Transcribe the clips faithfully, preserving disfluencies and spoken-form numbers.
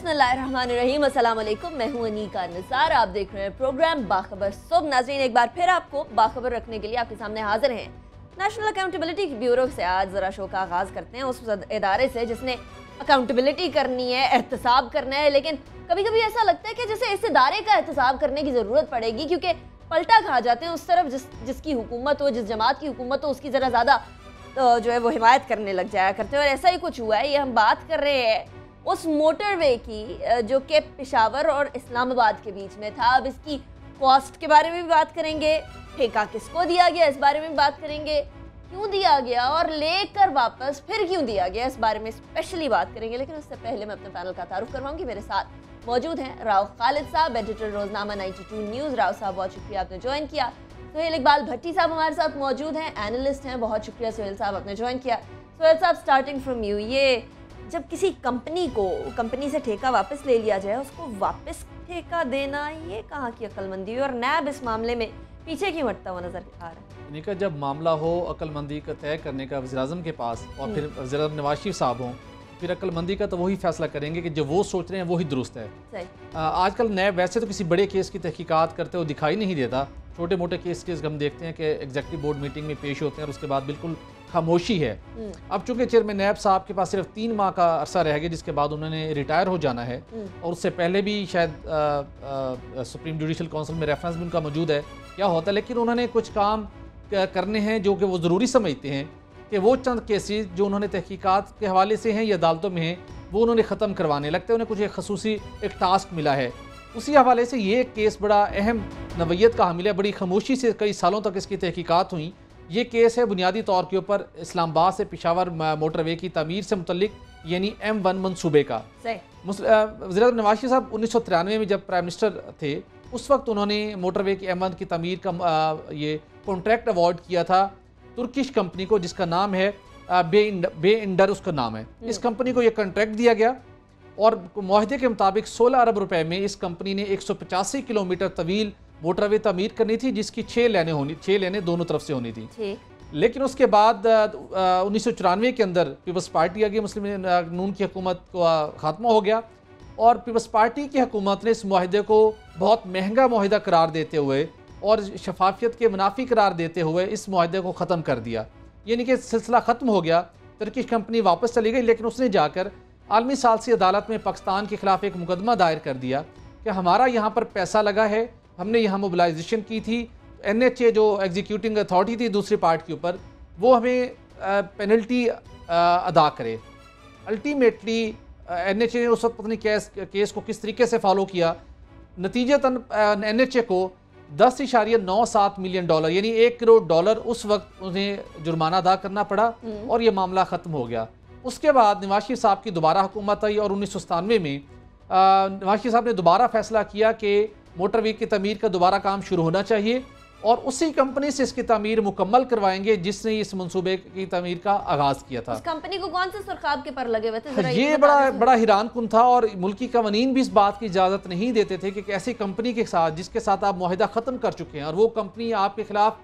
बिस्मिल्लाहिर्रहमानिर्रहीम, अस्सलाम वालेकुम। मैं हूं अनीका निसार, आप देख रहे हैं प्रोग्राम बाखबर सुबह। नाज़रीन, एक बार फिर आपको बाखबर रखने के लिए आपके सामने हाजिर हैं। नेशनल अकाउंटेबिलिटी ब्यूरो से आज ज़रा शो का आगाज़ करते हैं, उस इदारे से जिसने अकाउंटेबिलिटी करनी है, एहतसाब करना है। लेकिन कभी कभी ऐसा लगता है कि जैसे इस इदारे का एहतसाब करने की ज़रूरत पड़ेगी, क्योंकि पलटा खा जाते हैं उस तरफ जिस जिसकी हुकूमत हो, जिस जमात की हुकूमत हो, उसकी ज़रा ज़्यादा तो जो है वो हिमायत करने लग जाया करते हैं। और ऐसा ही कुछ हुआ है। ये हम बात कर रहे हैं उस मोटरवे की जो कि पेशावर और इस्लामाबाद के बीच में था। अब इसकी कॉस्ट के बारे में भी बात करेंगे, ठेका किसको दिया गया इस बारे में भी बात करेंगे, क्यों दिया गया और लेकर वापस फिर क्यों दिया गया, इस बारे में स्पेशली बात करेंगे। लेकिन उससे पहले मैं अपने पैनल का तारुफ करवाऊंगी। मेरे साथ मौजूद हैं राव खालिद साहब, एडिटर रोजनामा बानवे न्यूज़। राव साहब, बहुत शुक्रिया आपने ज्वाइन किया। सुहेल इकबाल भट्टी साहब हमारे साथ मौजूद हैं, एनालिस्ट हैं, बहुत शुक्रिया सुहेल साहब आपने ज्वाइन किया। सुहेल साहब, स्टार्टिंग फ्रॉम यू, ये जब किसी कंपनी को कंपनी से ठेका वापस ले लिया जाए, उसको वापस ठेका देना, ये कहाँ की अक्लमंदी है और नैब इस मामले में पीछे क्यों हटता हुआ नजर आ रहा है? निका, जब मामला हो अक्लमंदी का तय करने का वज़ीर-ए-आज़म के पास और फिर वज़ीर-ए-आज़म नवाज शरीफ साहब हों, फिर अक्लमंदी का तो वही फैसला करेंगे कि जो वो सोच रहे हैं वही दुरुस्त है। सही। आजकल नैब वैसे तो किसी बड़े केस की तहकीकात करते हुए दिखाई नहीं देता। छोटे मोटे केस केस हम देखते हैं कि एग्जीक्यूटिव बोर्ड मीटिंग में पेश होते हैं और उसके बाद बिल्कुल खामोशी है। अब चूंकि चेयरमैन नैब साहब के पास सिर्फ तीन माह का अरसा रह गया, जिसके बाद उन्होंने रिटायर हो जाना है, और उससे पहले भी शायद सुप्रीम जुडिशल काउंसिल में रेफरेंस भी उनका मौजूद है क्या होता है। लेकिन उन्होंने कुछ काम करने हैं जो कि वो ज़रूरी समझते हैं कि वो चंद केसेस जो उन्होंने तहकीकात के हवाले से हैं या अदालतों में हैं, वो उन्होंने ख़त्म करवाने लगते हैं। उन्हें कुछ एक खसूसी एक टास्क मिला है। उसी हवाले से ये केस बड़ा अहम नवैयत का हामिल है। बड़ी खामोशी से कई सालों तक इसकी तहकीकात हुई। ये केस है बुनियादी तौर के ऊपर इस्लामाबाद से पेशावर मोटरवे की तमीर से मुतल्लिक, यानी एम वन मनसूबे का। वज़ीर-ए-आज़म नवाज शरीफ साहब उन्नीस सौ तिरानवे में जब प्राइम मिनिस्टर थे, उस वक्त उन्होंने मोटरवे की एम वन की तमीर का आ, ये कॉन्ट्रैक्ट अवार्ड किया था तुर्किश कंपनी को, जिसका नाम है बे इंडर, बे इंडर उसका नाम है। इस कंपनी को ये कॉन्ट्रैक्ट दिया गया और मुआहदे के मुताबिक सोलह अरब रुपए में इस कंपनी ने एक सौ पचासी किलोमीटर तवील मोटरवे तमीर करनी थी, जिसकी छः लेने होनी छः लेने दोनों तरफ से होनी थी। लेकिन उसके बाद उन्नीस सौ चौरानवे के अंदर पीपल्स पार्टी आ गई, मुस्लिम नून की हुकूमत का खात्मा हो गया और पीपल्स पार्टी की हुकूमत ने इस मुआहदे को बहुत महंगा मुआहदा करार देते हुए और शफाफियत के मुनाफी करार देते हुए इस मुआहदे को ख़त्म कर दिया। यानी कि सिलसिला ख़त्म हो गया। तुर्किश कंपनी वापस चली गई, लेकिन उसने जाकर आलमी सालसी अदालत में पाकिस्तान के खिलाफ एक मुकदमा दायर कर दिया कि हमारा यहाँ पर पैसा लगा है, हमने यहाँ मोबिलाइजेशन की थी, एन एच ए जो एग्जीक्यूटिंग अथॉरिटी थी दूसरी पार्ट के ऊपर, वो हमें पेनल्टी अदा करे। अल्टीमेटली एन एच ए ने उस वक्त पता नहीं केस केस को किस तरीके से फॉलो किया। नतीजतन एन एच ए को दस इशारिया नौ सात मिलियन डॉलर यानी एक करोड़ डॉलर उस वक्त उन्हें जुर्माना अदा करना पड़ा और ये मामला ख़त्म हो गया। उसके बाद नवाज शरीफ साहब की दोबारा हुकूमत आई और उन्नीस सौ सतानवे में नवाज शरीफ साहब ने दोबारा फैसला किया कि मोटरवे की तमीर का दोबारा काम शुरू होना चाहिए और उसी कंपनी से इसकी तमीर मुकम्मल करवाएंगे जिसने इस मंसूबे की तमीर का आगाज़ किया था। उस कंपनी को कौन से सुरखाब के पर लगे हुए थे? ये बड़ा बड़ा हैरानकुन था और मुल्की कवानीन भी इस बात की इजाज़त नहीं देते थे कि ऐसी कंपनी के साथ जिसके साथ आप मुआहदा ख़त्म कर चुके हैं और वो कंपनी आपके खिलाफ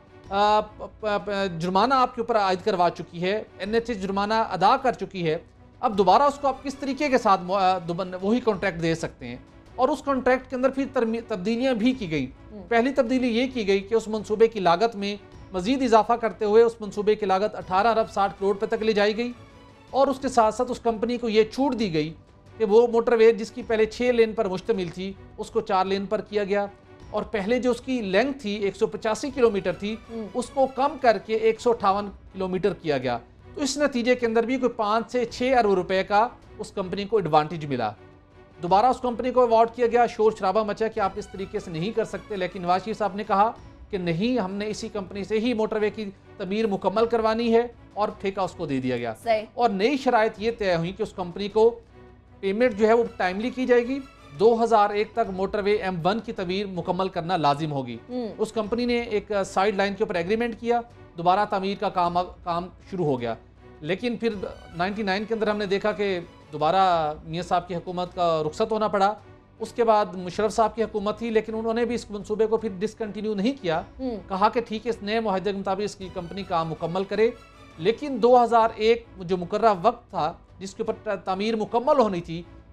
जुर्माना आपके ऊपर आयद करवा चुकी है, एन एच ए जुर्माना अदा कर चुकी है, अब दोबारा उसको आप किस तरीके के साथ वही कॉन्ट्रैक्ट दे सकते हैं। और उस कॉन्ट्रैक्ट के अंदर फिर तब्दीलियां भी की गई। पहली तब्दीली ये की गई कि उस मंसूबे की लागत में मजीद इजाफा करते हुए उस मंसूबे की लागत अठारह अरब साठ करोड़ रुपये तक ले जाई गई और उसके साथ साथ उस कंपनी को ये छूट दी गई कि वो मोटरवे जिसकी पहले छः लेन पर मुश्तमिल थी उसको चार लेन पर किया गया और पहले जो उसकी लेंथ थी एक सौ पचासी किलोमीटर थी उसको कम करके एक सौ अट्ठावन किलोमीटर किया गया। तो इस नतीजे के अंदर भी कोई पाँच से छः अरब रुपये का उस कंपनी को एडवांटेज मिला। दोबारा उस कंपनी को अवार्ड किया गया, शोर शराबा मचा कि आप इस तरीके से नहीं कर सकते, लेकिन नवाज शरीफ साहब ने कहा कि नहीं, हमने इसी कंपनी से ही मोटरवे की तमीर मुकम्मल करवानी है और ठेका उसको दे दिया गया। और नई शराइत ये तय हुई कि उस कंपनी को पेमेंट जो है वो टाइमली की जाएगी। दो हज़ार एक तक मोटरवे एम वन की तमीर मुकम्मल करना लाजिम होगी। उस कंपनी ने एक साइड लाइन के ऊपर एग्रीमेंट किया, दोबारा तमीर का काम काम शुरू हो गया। लेकिन फिर निन्यानवे के अंदर हमने देखा कि दोबारा मियाँ साहब की हुकूमत का रुखसत होना पड़ा। उसके बाद मुशर्रफ साहब की हुकूमत थी, लेकिन उन्होंने भी इस मंसूबे को फिर डिसकंटिन्यू नहीं किया। कहा कि ठीक है, इस नए मुआहदे के मुताबिक इसकी कंपनी काम मुकम्मल करे। लेकिन दो हज़ार एक जो मुकर्रर वक्त था जिसके ऊपर तमीर मुकम्मल होनी थी,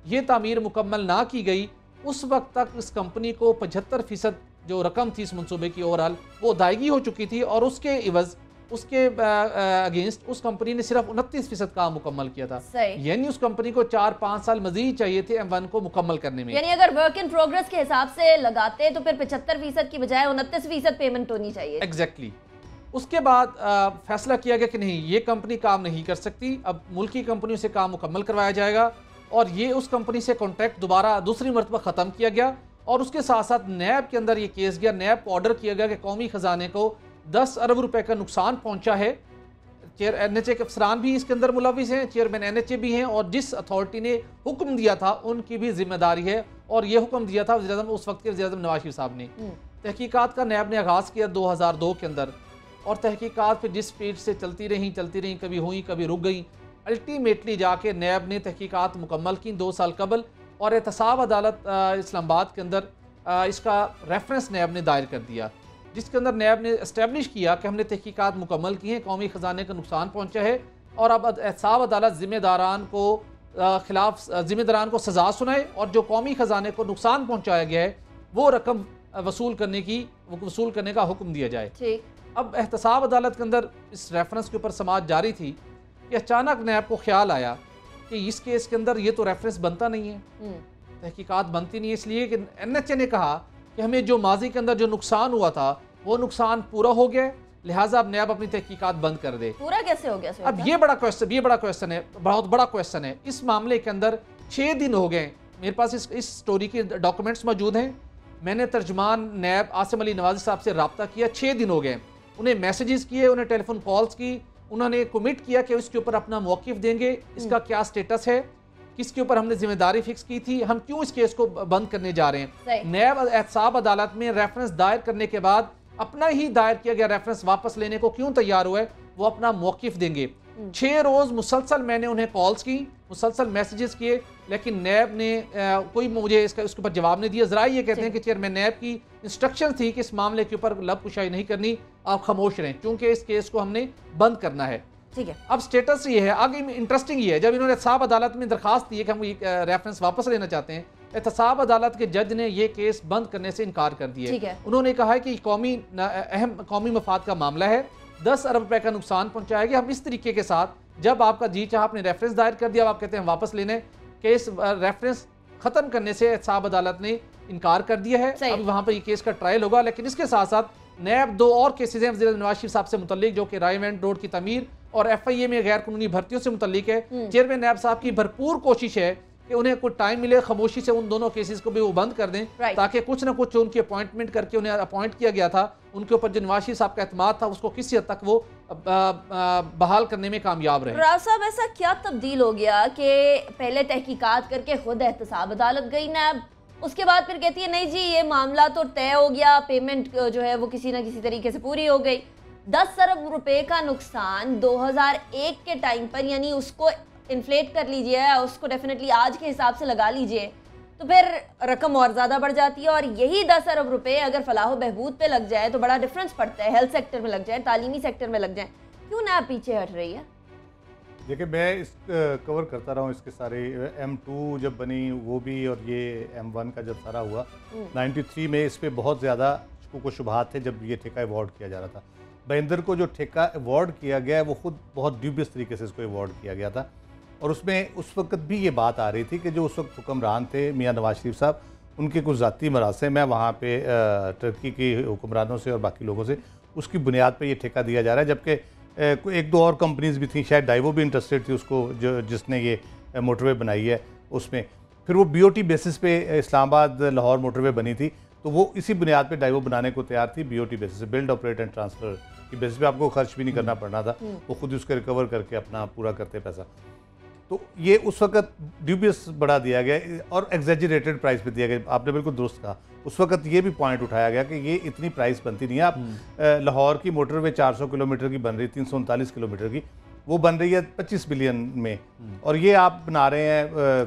ये तामीर मुकम्मल ना की गई, उस वक्त तक इस कंपनी को पचहत्तर फीसद जो रकम थी इस मनसूबे की ओवरऑल वो अदायगी हो चुकी थी, और उसके इवज़ उसके अगेंस्ट उस कंपनी ने सिर्फ उनतीस फीसद काम मुकम्मल किया था। यानी उस कंपनी को चार पाँच साल मजीद चाहिए थे एम वन को मुकम्मल करने में। यानी अगर वर्क इन प्रोग्रेस के हिसाब से लगाते तो फिर पचहत्तर फीसद की बजाय उनतीस फीसद पेमेंट होनी चाहिए। Exactly exactly. उसके बाद आ, फैसला किया गया कि नहीं, ये कंपनी काम नहीं कर सकती, अब मुल्की कंपनियों से काम मुकम्मल करवाया जाएगा, और ये उस कंपनी से कॉन्ट्रैक्ट दोबारा दूसरी मरतबा ख़त्म किया गया। और उसके साथ साथ नैब के अंदर ये केस गया, नैब को ऑर्डर किया गया कि कौमी ख़जाने को दस अरब रुपए का नुकसान पहुंचा है। चेयर एन एच ए के अफसरान भी इसके अंदर मुलविस हैं, चेयरमैन एन एच ए भी हैं, और जिस अथॉरिटी ने हुक्म दिया था उनकी भी जिम्मेदारी है, और ये हुक्म दिया था वज़ीर-ए-आज़म उस वक्त के वज़ीर-ए-आज़म नवाज शरीफ साहब ने। तहकीकात का नैब ने आगाज़ किया दो हज़ार दो के अंदर, और तहकीकात फिर जिस स्पीड से चलती रहीं चलती रहीं कभी हुई कभी रुक गई, अल्टीमेटली जाके नैब ने तहकीकात मुकम्मल की दो साल कबल, और एहतसाब अदालत इस्लामाबाद के अंदर इसका रेफरेंस नैब ने दायर कर दिया, जिसके अंदर नैब ने इस्टेब्लिश किया कि हमने तहकीकात मुकम्मल की हैं, कौमी ख़जाने का नुकसान पहुंचा है, और अब एहतसाब अदालत ज़िम्मेदारान को खिलाफ ज़िम्मेदारान को सज़ा सुनाए, और जो कौमी ख़जाने को नुकसान पहुंचाया गया है वो रकम वसूल करने की वसूल करने का हुक्म दिया जाए। ठीक। अब एहतसाब अदालत के अंदर इस रेफरेंस के ऊपर समाअत जारी थी कि अचानक नैब को ख्याल आया कि इस केस के अंदर ये तो रेफरेंस बनता नहीं है, तहकीकात बनती नहीं है, इसलिए कि एन एच ए ने कहा कि हमें जो माजी के अंदर जो नुकसान हुआ था वो नुकसान पूरा हो गया, लिहाजा अब नैब अपनी तहकीकात बंद कर दे। पूरा कैसे हो गया? अब ये बड़ा क्वेश्चन ये बड़ा क्वेश्चन है, बहुत बड़ा क्वेश्चन है। इस मामले के अंदर छः दिन हो गए, मेरे पास इस इस स्टोरी के डॉक्यूमेंट्स मौजूद हैं, मैंने तर्जमान नैब आसिम अली नवाज़ी साहब से रब्ता किया, छः दिन हो गए, उन्हें मैसेजेस किए, उन्हें टेलीफोन कॉल्स की, उन्होंने कमिट किया कि इसके ऊपर अपना मौक़िफ़ देंगे, इसका क्या स्टेटस है, किसके ऊपर हमने जिम्मेदारी फिक्स की थी, हम क्यों इस केस को बंद करने जा रहे हैं। नैब एहतसाब अदालत में रेफरेंस दायर करने के बाद अपना ही दायर किया गया रेफरेंस वापस लेने को क्यों तैयार हुआ है, वो अपना मौक़िफ़ देंगे। छः रोज़ मुसलसल मैंने उन्हें कॉल्स की, मुसलसल मैसेजेस किए, लेकिन नैब ने आ, कोई मुझे इसका उसके ऊपर जवाब नहीं दिया। ज़रा ये कहते हैं कि चेयरमैन नैब की इंस्ट्रक्शन थी कि इस मामले के ऊपर लब कुशाई नहीं करनी, आप खामोश रहें, क्योंकि इस केस को हमने बंद करना है। ठीक है। अब स्टेटस ये है, आगे इंटरेस्टिंग ये है, जब इन्होंने एहतसाब अदालत में दरखास्त दी है कि हम ये रेफरेंस वापस लेना चाहते हैं, एहतसाब अदालत के जज ने ये केस बंद करने से इनकार कर दिया। उन्होंने कहा है कि कौमी अहम कौमी मफाद का मामला है, दस अरब रुपए का नुकसान पहुंचाया गया, हम इस तरीके के साथ जब आपका जी चाह आपने रेफरेंस दायर कर दिया, आप कहते हैं वापस लेने, केस रेफरेंस खत्म करने से एहतसाब अदालत ने इनकार कर दिया है। अब वहाँ पर ये केस का ट्रायल होगा, लेकिन इसके साथ साथ नैब दो और केसेज हैं वज़ीर नवाज शरीफ साहब से मुतल्लिक, जो कि रायवेंट रोड की तमीर और एफ आई ए में गैर कानूनी भर्तियों से मुतल्लिक है। चेयरमैन नैब साहब की भरपूर कोशिश है कि उन्हें कुछ टाइम मिले, खामोशी से उन दोनों केसेस को भी वो बंद कर दें, ताकि कुछ ना कुछ उनकी अपॉइंटमेंट करके उन्हें अपॉइंट किया गया था, उनके ऊपर जो नवाज शरीफ साहब का एतमाद था उसको किसी हद तक वो आ, आ, बहाल करने में कामयाब रहे। राव साहब, ऐसा क्या तब्दील हो गया कि पहले तहकीकात करके खुद एहतसाब अदालत गई नैब, उसके बाद फिर कहती है नहीं जी ये मामला तो तय हो गया, पेमेंट जो है वो किसी ना किसी तरीके से पूरी हो गई। दस अरब रुपए का नुकसान दो हज़ार एक के टाइम पर, यानी उसको इन्फ्लेट कर लीजिए, उसको डेफिनेटली आज के हिसाब से लगा लीजिए, तो फिर रकम और ज़्यादा बढ़ जाती है। और यही दस अरब रुपए अगर फलाह बहबूद पे लग जाए तो बड़ा डिफरेंस पड़ता है, हेल्थ सेक्टर में लग जाए, तालीमी सेक्टर में लग जाए, क्यों ना पीछे हट रही है? देखिए, मैं इस कवर करता रहा हूँ इसके सारे, एम टू जब बनी वो भी, और ये एम वन का जब सारा हुआ नाइन्टी थ्री में, इस पर बहुत ज़्यादा शुकूक व शुबहात थे जब ये ठेका अवार्ड किया जा रहा था। महेंद्र को जो ठेका अवार्ड किया गया है वो खुद बहुत ड्यूबियस तरीके से इसको अवार्ड किया गया था, और उसमें उस वक्त भी ये बात आ रही थी कि जो उस वक्त हुक्मरान थे मियाँ नवाज शरीफ साहब, उनके कुछ ज़ाती मरासे में वहाँ पे टर्की के हुक्मरानों से और बाकी लोगों से उसकी बुनियाद पे ये ठेका दिया जा रहा है। जबकि एक दो और कंपनीज भी थी, शायद डाइवो भी इंटरेस्टेड थी उसको, जो जिसने ये मोटरवे बनाई है उसमें। फिर वो बीओटी बेसिस पे इस्लामाबाद लाहौर मोटरवे बनी थी, तो वो इसी बुनियाद पे डाइवो बनाने को तैयार थी, बीओटी बेसिस पे, बिल्ड ऑपरेट एंड ट्रांसफ़र की बेसिस पे, आपको खर्च भी नहीं करना पड़ना था, वो खुद उसके रिकवर करके अपना पूरा करते पैसा। तो ये उस वक्त ड्यूबियस बढ़ा दिया गया और एग्जेजरेटेड प्राइस पे दिया गया। आपने बिल्कुल दुरुस्त कहा, उस वक्त ये भी पॉइंट उठाया गया कि ये इतनी प्राइस बनती नहीं है। आप लाहौर की मोटरवे चार सौ किलोमीटर की बन रही, तीन सौ उनतालीस किलोमीटर की, वो बन रही है पच्चीस बिलियन में, और ये आप बना रहे हैं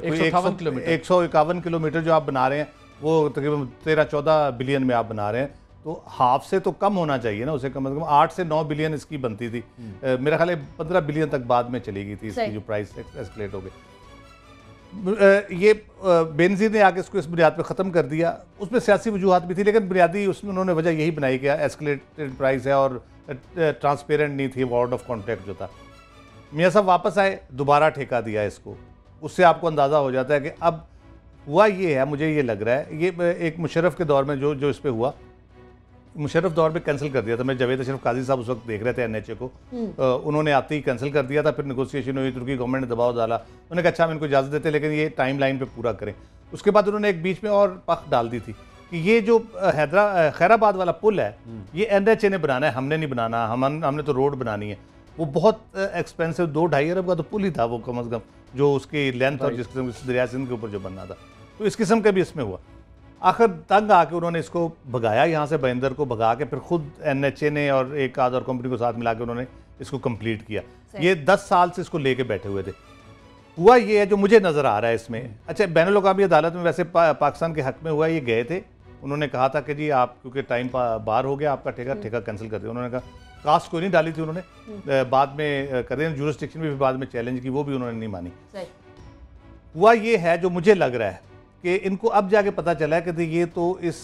एक सौ इक्यावन किलोमीटर जो आप बना रहे हैं वो तकरीबन तेरह चौदह बिलियन में आप बना रहे हैं, तो हाफ से तो कम होना चाहिए ना, उसे कम से कम आठ से नौ बिलियन इसकी बनती थी। मेरा ख्याल है पंद्रह बिलियन तक बाद में चली गई थी इसकी जो प्राइस एस्केलेट हो गई। ये बेनज़ीर ने आके इसको इस बुनियाद पे ख़त्म कर दिया। उसमें सियासी वजूहात भी थी, लेकिन बुनियादी उसमें उन्होंने वजह यही बनाई कि एस्केलेटेड प्राइस है और ट्रांसपेरेंट नहीं थी वर्ड ऑफ कॉन्ट्रैक्ट जो था। मियाँ साहब वापस आए, दोबारा ठेका दिया इसको। उससे आपको अंदाज़ा हो जाता है कि अब हुआ ये है, मुझे ये लग रहा है, ये एक मुशर्रफ के दौर में जो जो इस पर हुआ, मुशर्रफ दौर में कैंसिल कर दिया था। मैं जावेद अशरफ काजी साहब उस वक्त देख रहे थे एन एच ए को, उन्होंने आते ही कैंसिल कर दिया था। फिर नेगोशिएशन हुई, तुर्की गवर्नमेंट ने दबाव डाला, उन्होंने कहा अच्छा हम इनको इजाज़त देते लेकिन ये टाइम लाइन पर पूरा करें। उसके बाद उन्होंने एक बीच में और पख डाल दी थी कि ये जो हैदरा खैराबाद वाला पुल है ये एन एच ए ने बनाना है, हमने नहीं बनाना, हम हमने तो रोड बनानी है। वो बहुत एक्सपेंसिव, दो ढाई अरब का तो पुल ही था वो कम अज़ कम, जो उसकी लेंथ और जिस किस्म दरिया सिंध के ऊपर जो बनना था। तो इस किस्म का भी इसमें हुआ। आखिर तंग आके उन्होंने इसको भगाया, यहाँ से बंदर को भगा के फिर खुद एन एच ए ने और एक आध और कंपनी को साथ मिला के उन्होंने इसको कंप्लीट किया। ये दस साल से इसको लेके बैठे हुए थे। हुआ ये है जो मुझे नज़र आ रहा है इसमें। अच्छा, बैनुल अक़वामी अदालत में वैसे पा, पाकिस्तान के हक़ में हुआ, ये गए थे, उन्होंने कहा था कि जी आप क्योंकि टाइम बार हो गया आपका, ठेका ठेका कैंसिल कर दिया। उन्होंने कहा कास्ट कोई नहीं डाली थी उन्होंने, बाद में कर रहे हैं, जुरिस्डिक्शन भी बाद में चैलेंज की, वो भी उन्होंने नहीं मानी। हुआ ये है जो मुझे लग रहा है कि इनको अब जाके पता चला है कि ये तो इस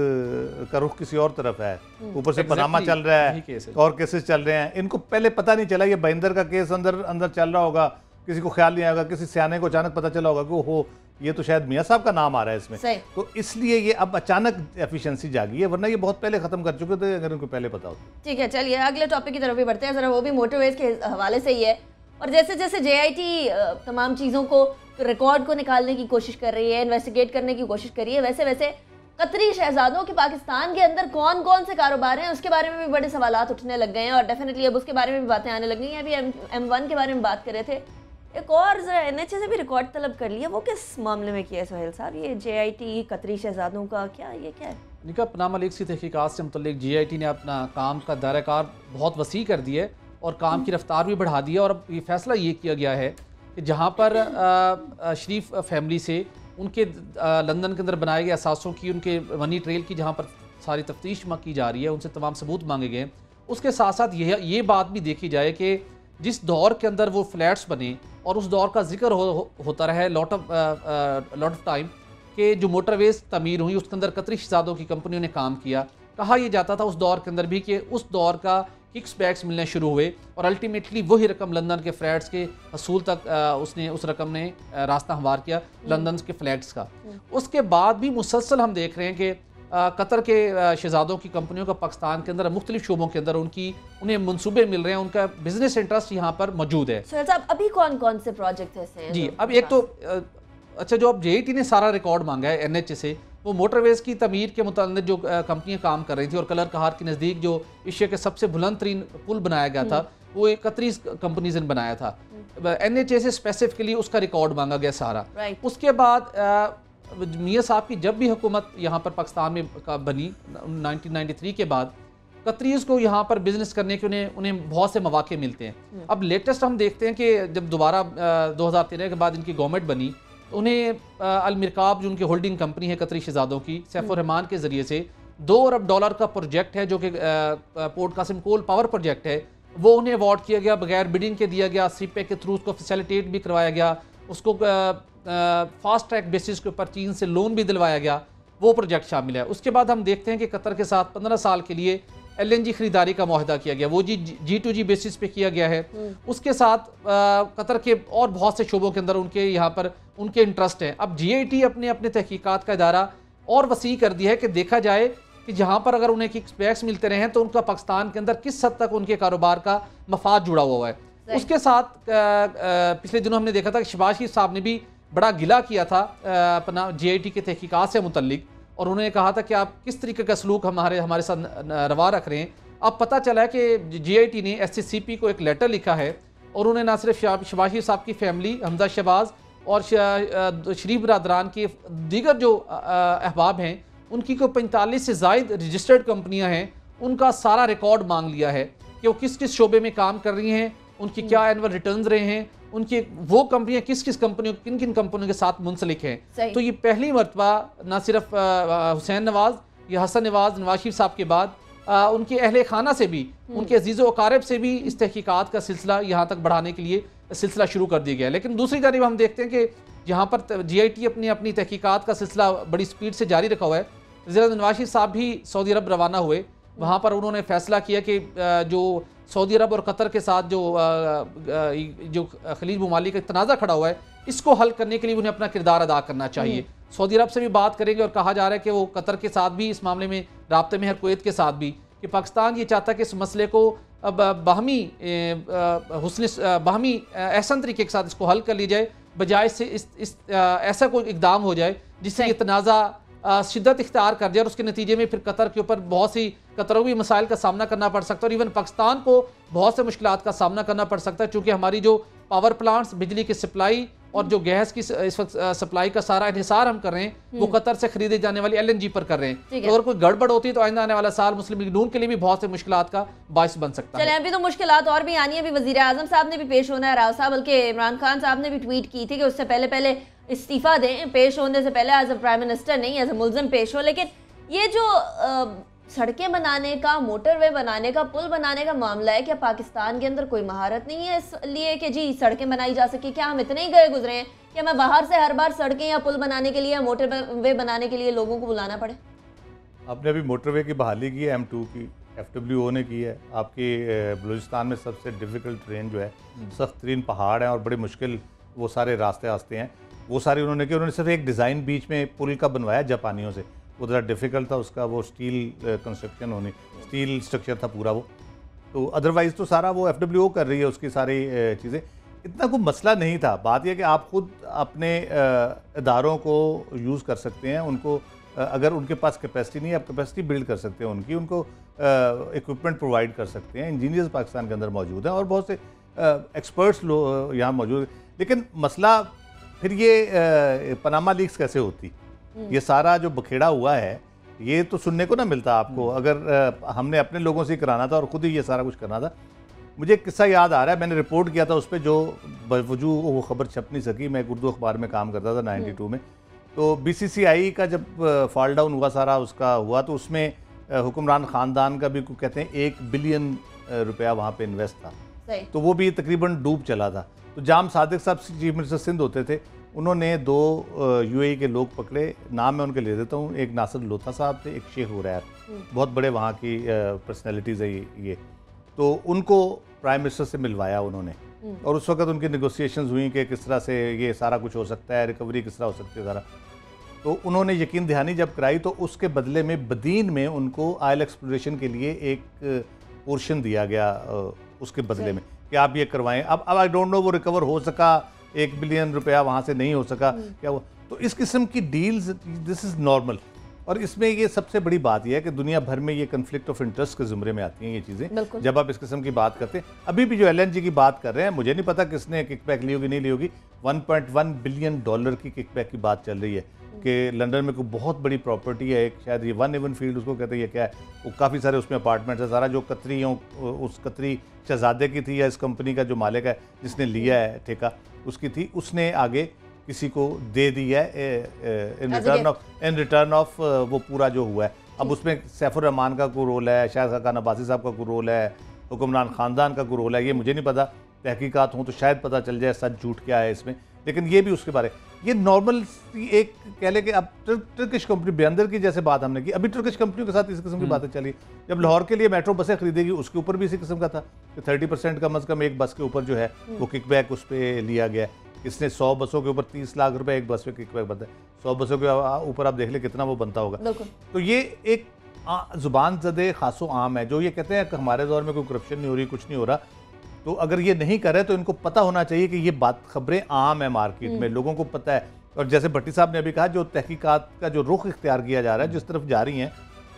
का रुख किसी और तरफ है, ऊपर से पनामा चल रहा है और केसेस चल रहे हैं। इनको पहले पता नहीं चला, ये बहिंदर का केस अंदर अंदर चल रहा होगा, किसी को ख्याल नहीं आएगा, किसी सियाने को अचानक पता चला होगा कि हो ये तो शायद मियाँ साहब का नाम आ रहा है इसमें, तो इसलिए ये अब अचानक एफिशिएंसी जागी है, वरना ये बहुत पहले खत्म कर चुके थे अगर इनको पहले पता होता। ठीक है, चलिए अगले टॉपिक की तरफ भी बढ़ते हैं जरा, वो भी मोटरवेज के हवाले से ही है। और जैसे जैसे जे आई टी तमाम चीज़ों को, रिकॉर्ड को निकालने की कोशिश कर रही है, इन्वेस्टिगेट करने की कोशिश कर रही है, वैसे वैसे कतरी शहजादों के पाकिस्तान के अंदर कौन कौन से कारोबार हैं उसके बारे में भी बड़े सवालात उठने लग गए हैं। और डेफिनेटली अब उसके बारे में भी बातें आने लग गई हैं। अभी एम एम वन के बारे में बात कर रहे थे, एक और जरा एन एच ए से भी रिकॉर्ड तलब कर लिया, वो किस मामले में किया है सोहेल साहब? ये जे आई टी कतरी शहजादों का क्या ये क्या है? निका पनामा लीक्स की तहकीकात से मुतल्लिक जे आई टी ने अपना काम का दायरा कार बहुत वसी कर दिया है और काम की रफ्तार भी बढ़ा दी है। और अब ये फैसला ये किया गया है कि जहाँ पर शरीफ फैमिली से उनके लंदन के अंदर बनाए गए असासों की, उनके मनी ट्रेल की जहाँ पर सारी तफ्तीश की जा रही है, उनसे तमाम सबूत मांगे गए, उसके साथ साथ ये ये बात भी देखी जाए कि जिस दौर के अंदर वो फ्लैट्स बने और उस दौर का जिक्र हो, हो, होता रहा है lot of lot of time कि जो मोटरवेज तमीर हुई उसके अंदर कतरी शहजादों की कंपनियों ने काम किया। कहा यह जाता था उस दौर के अंदर भी कि उस दौर का किक्स बैक्स मिलने शुरू हुए और अल्टीमेटली वही रकम लंदन के फ्लैट्स के हसूल तक आ, उसने उस रकम ने आ, रास्ता हमवार किया लंदन के फ्लैट्स का। उसके बाद भी मुसलसल हम देख रहे हैं कि कतर के शहजादों की कंपनियों का पाकिस्तान के अंदर मुख्तलिफ शोबों के अंदर उनकी उन्हें मंसूबे मिल रहे हैं, उनका बिजनेस इंटरेस्ट यहाँ पर मौजूद है। सोहेल साहब, अभी कौन कौन से प्रोजेक्ट ऐसे हैं? जी, अब एक तो अच्छा, जो अब जे आई टी ने सारा रिकॉर्ड मांगा है एन एच ए से, वो मोटरवेज की तमीर के मुताल्लिक जो कंपनियां काम कर रही थी और कलर कहार के नज़दीक जो एशिया के सबसे बुलंद तरीन पुल बनाया गया था वो एक कतरी कंपनीज ने बनाया था। एन एच ए से स्पेसिफिकली उसका रिकॉर्ड मांगा गया सारा। उसके बाद मियाँ साहब की जब भी हुकूमत यहाँ पर पाकिस्तान में बनी नाइनटीन नाइंटी थ्री के बाद, कतरीज को यहाँ पर बिजनेस करने के उन्हें उन्हें बहुत से मौके मिलते हैं। अब लेटेस्ट हम देखते हैं कि जब दोबारा दो हज़ार तेरह के बाद इनकी गवर्नमेंट बनी तो उन्हें अलमिरकाब जो उनकी होल्डिंग कंपनी है कतरी शहजादों की, सैफुर रहमान के ज़रिए से दो अरब डॉलर का प्रोजेक्ट है जो कि port Qasim coal power project है, वो उन्हें अवार्ड किया गया, बगैर बिडिंग के दिया गया, सीपे के थ्रू उसको फैसिलिटेट भी करवाया गया, उसको फास्ट ट्रैक बेसिस के ऊपर चीन से लोन भी दिलवाया गया, वो प्रोजेक्ट शामिल है। उसके बाद हम देखते हैं कि कतर के साथ पंद्रह साल के लिए एल एन जी खरीदारी का मुआहदा किया गया, वो जी जी टू जी बेसिस पे किया गया है। उसके साथ आ, कतर के और बहुत से शोबों के अंदर उनके यहाँ पर उनके इंटरेस्ट हैं। अब जी आई टी अपने अपने तहकीकात का इदारा और वसी कर दिया है कि देखा जाए कि जहाँ पर अगर उन्हें किक्स बैक्स मिलते रहे हैं तो उनका पाकिस्तान के अंदर किस हद तक उनके कारोबार का मफाद जुड़ा हुआ है। उसके साथ आ, आ, पिछले दिनों हमने देखा था कि शहबाज शरीफ साहब ने भी बड़ा गिला किया था अपना जी आई टी के तहकीकात से मुतल्लिक, और उन्होंने कहा था कि आप किस तरीके का सलूक हमारे हमारे साथ रवा रख रहे हैं। अब पता चला है कि जी आई टी ने एस एस सी पी को एक लेटर लिखा है और उन्हें ना सिर्फ शहबाज शरीफ साहब की फैमिली, हमजा शहबाज और शरीफ बरदरान के दीगर जो अहबाब हैं उनकी को पैंतालीस से ज़ायद रजिस्टर्ड कंपनियां हैं, उनका सारा रिकॉर्ड मांग लिया है कि वो किस किस शोबे में काम कर रही हैं, उनकी क्या एनुअल रिटर्न्स रहे हैं, उनकी वो कंपनियां किस किस कंपनियों किन किन कंपनियों के साथ मुंसलिक हैं। तो ये पहली मरतबा ना सिर्फ हुसैन नवाज या हसन नवाज नवाज शरीफ साहब के बाद आ, उनके अहले खाना से भी, उनके अजीज़ अकारब से भी इस तहकीकात का सिलसिला यहाँ तक बढ़ाने के लिए सिलसिला शुरू कर दिया गया है। लेकिन दूसरी जानिब हम देखते हैं कि यहाँ पर जी आई टी अपनी अपनी तहकीकात का सिलसिला बड़ी स्पीड से जारी रखा हुआ है। वज़ीर नवाज शरीफ साहब भी सऊदी अरब रवाना हुए, वहाँ पर उन्होंने फैसला किया कि जो सऊदी अरब और कतर के साथ जो जो खलीज ममालिक का तनाज़ा खड़ा हुआ है, इसको हल करने के लिए उन्हें अपना किरदार अदा करना चाहिए। सऊदी अरब से भी बात करेंगे और कहा जा रहा है कि वो कतर के साथ भी इस मामले में राब्ते में है, कुवैत के साथ भी, कि पाकिस्तान ये चाहता है कि इस मसले को अब बाहमी हुस्न बाहमी एहसन तरीके के साथ इसको हल कर ली जाए, बजाय से इस, इस ऐसा कोई इकदाम हो जाए जिससे ये तनाज़ा शिद्दत इख्तियार कर जाए और उसके नतीजे में फिर कतर के ऊपर बहुत सी कतरवी मसाइल का सामना करना पड़ सकता है और इवन पाकिस्तान को बहुत से मुश्किलात का सामना करना पड़ सकता है, क्योंकि हमारी जो पावर प्लांट्स, बिजली की सप्लाई और जो गैस की इस वक्त सप्लाई का सारा इन्हिसार हम कर रहे हैं वो कतर से खरीदे जाने वाली एल एन जी पर कर रहे हैं। तो अगर कोई गड़बड़ होती है तो आइंदा आने वाला साल मुस्लिम लीग नून के लिए भी बहुत से मुश्किलात का बायस बन सकता है। चले, अभी तो मुश्किलात और भी आनी है। अभी वजीर आजम साहब ने भी पेश होना है, राव साहब, बल्कि इमरान खान साहब ने भी ट्वीट की थी कि उससे पहले पहले इस्तीफा दें, पेश होने से पहले एज ए प्राइम मिनिस्टर नहीं, एज ए मुल्जिम पेश हो। लेकिन ये जो आ, सड़कें बनाने का, मोटरवे बनाने का, पुल बनाने का मामला है, क्या पाकिस्तान के अंदर कोई महारत नहीं है इसलिए कि जी सड़कें बनाई जा सके? क्या हम इतने ही गए गुजरे हैं कि हमें बाहर से हर बार सड़कें या पुल बनाने के लिए या मोटरवे बनाने के लिए लोगों को बुलाना पड़े? आपने अभी मोटरवे की बहाली की है, एम टू की, एफ डब्ल्यू ओ ने की है। आपकी बलूचिस्तान में सबसे डिफ़िकल्ट ट्रेन जो है, सख्त तरीन पहाड़ हैं और बड़े मुश्किल वो सारे रास्ते आस्ते हैं, वो सारे उन्होंने किए। उन्होंने सिर्फ एक डिज़ाइन बीच में पुल का बनवाया जापानियों से, वो ज़रा डिफ़िकल्ट था, उसका वो स्टील कंस्ट्रक्शन होनी, स्टील स्ट्रक्चर था पूरा वो। तो अदरवाइज़ तो सारा वो एफ डब्ल्यू ओ कर रही है उसकी सारी चीज़ें, इतना कोई मसला नहीं था। बात यह कि आप खुद अपने इदारों को यूज़ कर सकते हैं, उनको अगर उनके पास कैपेसिटी नहीं है आप कैपेसिटी बिल्ड कर सकते हैं उनकी, उनको इक्विपमेंट प्रोवाइड कर सकते हैं। इंजीनियर्स पाकिस्तान के अंदर मौजूद हैं और बहुत से एक्सपर्ट्स लोग यहाँ मौजूद हैं। लेकिन मसला फिर ये पनामा लीक्स कैसे होती, ये सारा जो बखेड़ा हुआ है ये तो सुनने को ना मिलता आपको। अगर हमने अपने लोगों से कराना था और ख़ुद ही ये सारा कुछ करना था। मुझे एक किस्सा याद आ रहा है, मैंने रिपोर्ट किया था उस पर, जो बावजूद वो खबर छप नहीं सकी। मैं उर्दू अखबार में काम करता था नाइन्टी टू में, तो बी सी सी आई का जब फॉल डाउन हुआ सारा उसका हुआ, तो उसमें हुक्मरान ख़ानदान का भी कहते हैं एक बिलियन रुपया वहाँ पे इन्वेस्ट था, तो वो भी तकरीबन डूब चला था। तो जाम सादिक साहब चीफ मिनिस्टर सिंध होते थे, उन्होंने दो यूएई के लोग पकड़े, नाम मैं उनके ले देता हूँ, एक नासिर लोथा साहब थे, एक शेख हुरैर, बहुत बड़े वहाँ की पर्सनैलिटीज़ है ये। तो उनको प्राइम मिनिस्टर से मिलवाया उन्होंने और उस वक्त उनकी नेगोशिएशंस हुई कि किस तरह से ये सारा कुछ हो सकता है, रिकवरी किस तरह हो सकती है सारा। तो उन्होंने यकीन दहानी जब कराई तो उसके बदले में बदीन में उनको ऑयल एक्सप्लोरेशन के लिए एक पोर्शन दिया गया उसके बदले में कि आप ये करवाएं। अब अब आई डोंट नो वो रिकवर हो सका, एक बिलियन रुपया वहाँ से नहीं हो सका क्या वो। तो इस किस्म की डील्स, दिस इज़ नॉर्मल। और इसमें ये सबसे बड़ी बात यह है कि दुनिया भर में ये कन्फ्लिक्ट ऑफ इंटरेस्ट के ज़ुमरे में आती हैं ये चीज़ें जब आप इस किस्म की बात करते हैं। अभी भी जो एल एन जी की बात कर रहे हैं, मुझे नहीं पता किसने किकबैक ली होगी नहीं ली होगी, one point one billion dollar की किकबैक की बात चल रही है कि लंदन में कोई बहुत बड़ी प्रॉपर्टी है एक, शायद ये वन एवन फील्ड उसको कहते हैं, ये क्या है, वो काफ़ी सारे उसमें अपार्टमेंट्स है, सारा जो कतरियों उस कतरी शहजादे की थी या इस कंपनी का जो मालिक है जिसने लिया है ठेका उसकी थी, उसने आगे किसी को दे दिया है in return of in return of वो पूरा जो हुआ है। अब उसमें सैफुर रहमान का कोई रोल है, शायद खान अब्बासी साहब का कोई रोल है, हुक्मरान ख़ानदान का कोई रोल है, ये मुझे नहीं पता, तहकीकात हों तो शायद पता चल जाए सच झूठ क्या है इसमें। लेकिन ये भी उसके बारे ये नॉर्मल एक कह ले कि अब टर्किश कंपनी बेंदर की जैसे बात हमने की, अभी टर्किश कंपनियों के साथ इस किस्म की बातें चली। जब लाहौर के लिए मेट्रो बसें खरीदेगी उसके ऊपर भी इसी किस्म का था कि थर्टी परसेंट कम अज़ कम एक बस के ऊपर जो है वो किकबैक उस पर लिया गया। इसने सौ बसों के ऊपर तीस लाख रुपए एक बस पे किकबैक बनता है, सौ बसों के ऊपर आप देख ले कितना वो बनता होगा। तो ये एक जुबान ज़दे खासो आम है जो ये कहते हैं कि हमारे दौर में कोई करप्शन नहीं हो रही, कुछ नहीं हो रहा। तो अगर ये नहीं करे तो इनको पता होना चाहिए कि ये बात खबरें आम है मार्केट में, लोगों को पता है। और जैसे भट्टी साहब ने अभी कहा, जो तहकीकात का जो रुख इख्तियार किया जा रहा है, जिस तरफ जा रही हैं,